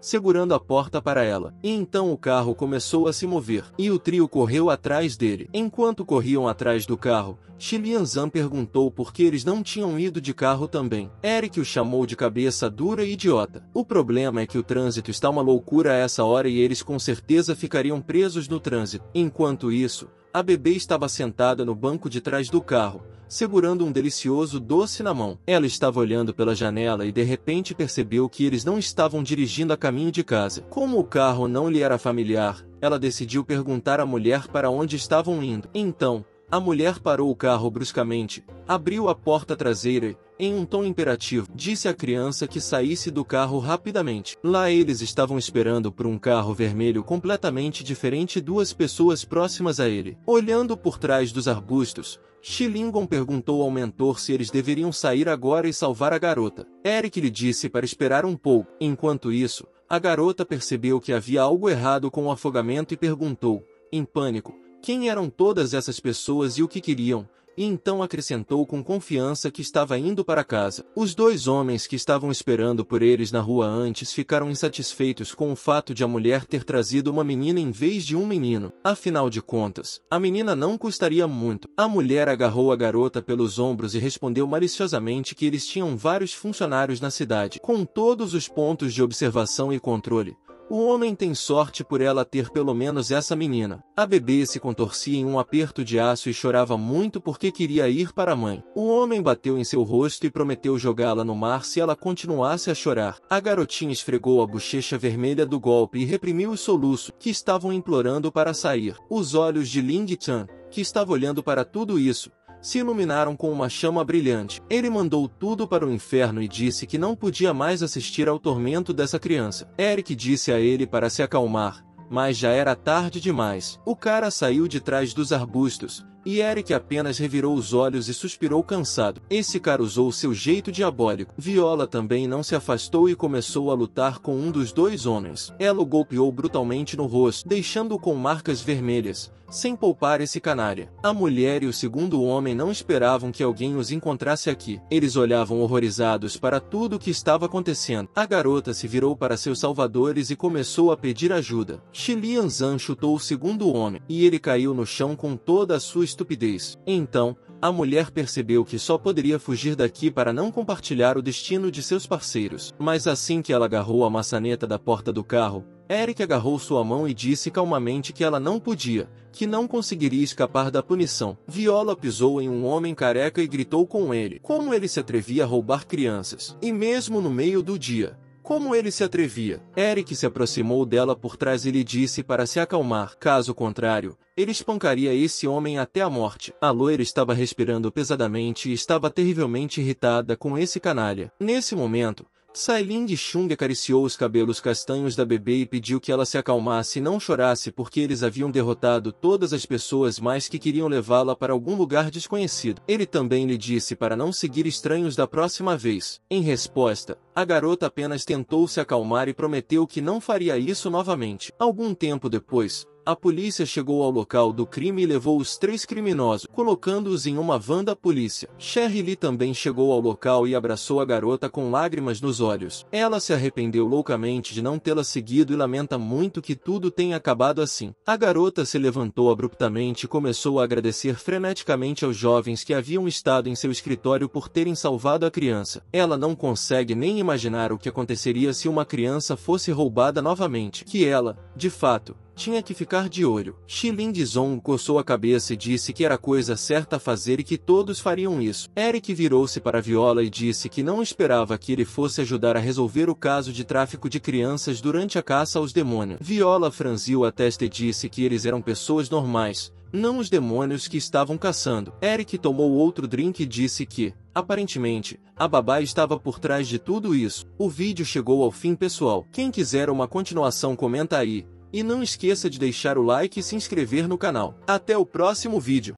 segurando a porta para ela. E então o carro começou a se mover, e o trio correu atrás dele. Enquanto corriam atrás do carro, Shi Lianzhan perguntou por que eles não tinham ido de carro também. Eric o chamou de cabeça dura e idiota. O problema é que o trânsito está uma loucura a essa hora e eles com certeza ficariam presos no trânsito. Enquanto isso, a bebê estava sentada no banco de trás do carro, segurando um delicioso doce na mão. Ela estava olhando pela janela e de repente percebeu que eles não estavam dirigindo a caminho de casa. Como o carro não lhe era familiar, ela decidiu perguntar à mulher para onde estavam indo. Então, a mulher parou o carro bruscamente, abriu a porta traseira e, em um tom imperativo, disse à criança que saísse do carro rapidamente. Lá eles estavam esperando por um carro vermelho completamente diferente e duas pessoas próximas a ele. Olhando por trás dos arbustos, Shi Lingon perguntou ao mentor se eles deveriam sair agora e salvar a garota. Eric lhe disse para esperar um pouco. Enquanto isso, a garota percebeu que havia algo errado com o afogamento e perguntou, em pânico, quem eram todas essas pessoas e o que queriam, e então acrescentou com confiança que estava indo para casa. Os dois homens que estavam esperando por eles na rua antes ficaram insatisfeitos com o fato de a mulher ter trazido uma menina em vez de um menino. Afinal de contas, a menina não custaria muito. A mulher agarrou a garota pelos ombros e respondeu maliciosamente que eles tinham vários funcionários na cidade, com todos os pontos de observação e controle. O homem tem sorte por ela ter pelo menos essa menina. A bebê se contorcia em um aperto de aço e chorava muito porque queria ir para a mãe. O homem bateu em seu rosto e prometeu jogá-la no mar se ela continuasse a chorar. A garotinha esfregou a bochecha vermelha do golpe e reprimiu os soluços, que estavam implorando para sair. Os olhos de Ling Chan, que estava olhando para tudo isso, se iluminaram com uma chama brilhante. Ele mandou tudo para o inferno e disse que não podia mais assistir ao tormento dessa criança. Eric disse a ele para se acalmar, mas já era tarde demais. O cara saiu de trás dos arbustos, e Eric apenas revirou os olhos e suspirou cansado. Esse cara usou seu jeito diabólico. Viola também não se afastou e começou a lutar com um dos dois homens. Ela o golpeou brutalmente no rosto, deixando-o com marcas vermelhas, sem poupar esse canalha. A mulher e o segundo homem não esperavam que alguém os encontrasse aqui. Eles olhavam horrorizados para tudo o que estava acontecendo. A garota se virou para seus salvadores e começou a pedir ajuda. Shi Lianzhan chutou o segundo homem, e ele caiu no chão com toda a sua estupidez. Então, a mulher percebeu que só poderia fugir daqui para não compartilhar o destino de seus parceiros. Mas assim que ela agarrou a maçaneta da porta do carro, Eric agarrou sua mão e disse calmamente que ela não podia, que não conseguiria escapar da punição. Viola pisou em um homem careca e gritou com ele. Como ele se atrevia a roubar crianças? E mesmo no meio do dia. Como ele se atrevia? Eric se aproximou dela por trás e lhe disse para se acalmar. Caso contrário, ele espancaria esse homem até a morte. A loira estava respirando pesadamente e estava terrivelmente irritada com esse canalha. Nesse momento, Sailing Chung acariciou os cabelos castanhos da bebê e pediu que ela se acalmasse e não chorasse porque eles haviam derrotado todas as pessoas mais que queriam levá-la para algum lugar desconhecido. Ele também lhe disse para não seguir estranhos da próxima vez. Em resposta, a garota apenas tentou se acalmar e prometeu que não faria isso novamente. Algum tempo depois, a polícia chegou ao local do crime e levou os três criminosos, colocando-os em uma van da polícia. Sherry Lee também chegou ao local e abraçou a garota com lágrimas nos olhos. Ela se arrependeu loucamente de não tê-la seguido e lamenta muito que tudo tenha acabado assim. A garota se levantou abruptamente e começou a agradecer freneticamente aos jovens que haviam estado em seu escritório por terem salvado a criança. Ela não consegue nem imaginar o que aconteceria se uma criança fosse roubada novamente. Que ela, de fato, tinha que ficar de olho. Shi Lianzhan coçou a cabeça e disse que era a coisa certa a fazer e que todos fariam isso. Eric virou-se para Viola e disse que não esperava que ele fosse ajudar a resolver o caso de tráfico de crianças durante a caça aos demônios. Viola franziu a testa e disse que eles eram pessoas normais, não os demônios que estavam caçando. Eric tomou outro drink e disse que, aparentemente, a babá estava por trás de tudo isso. O vídeo chegou ao fim, pessoal. Quem quiser uma continuação comenta aí. E não esqueça de deixar o like e se inscrever no canal. Até o próximo vídeo.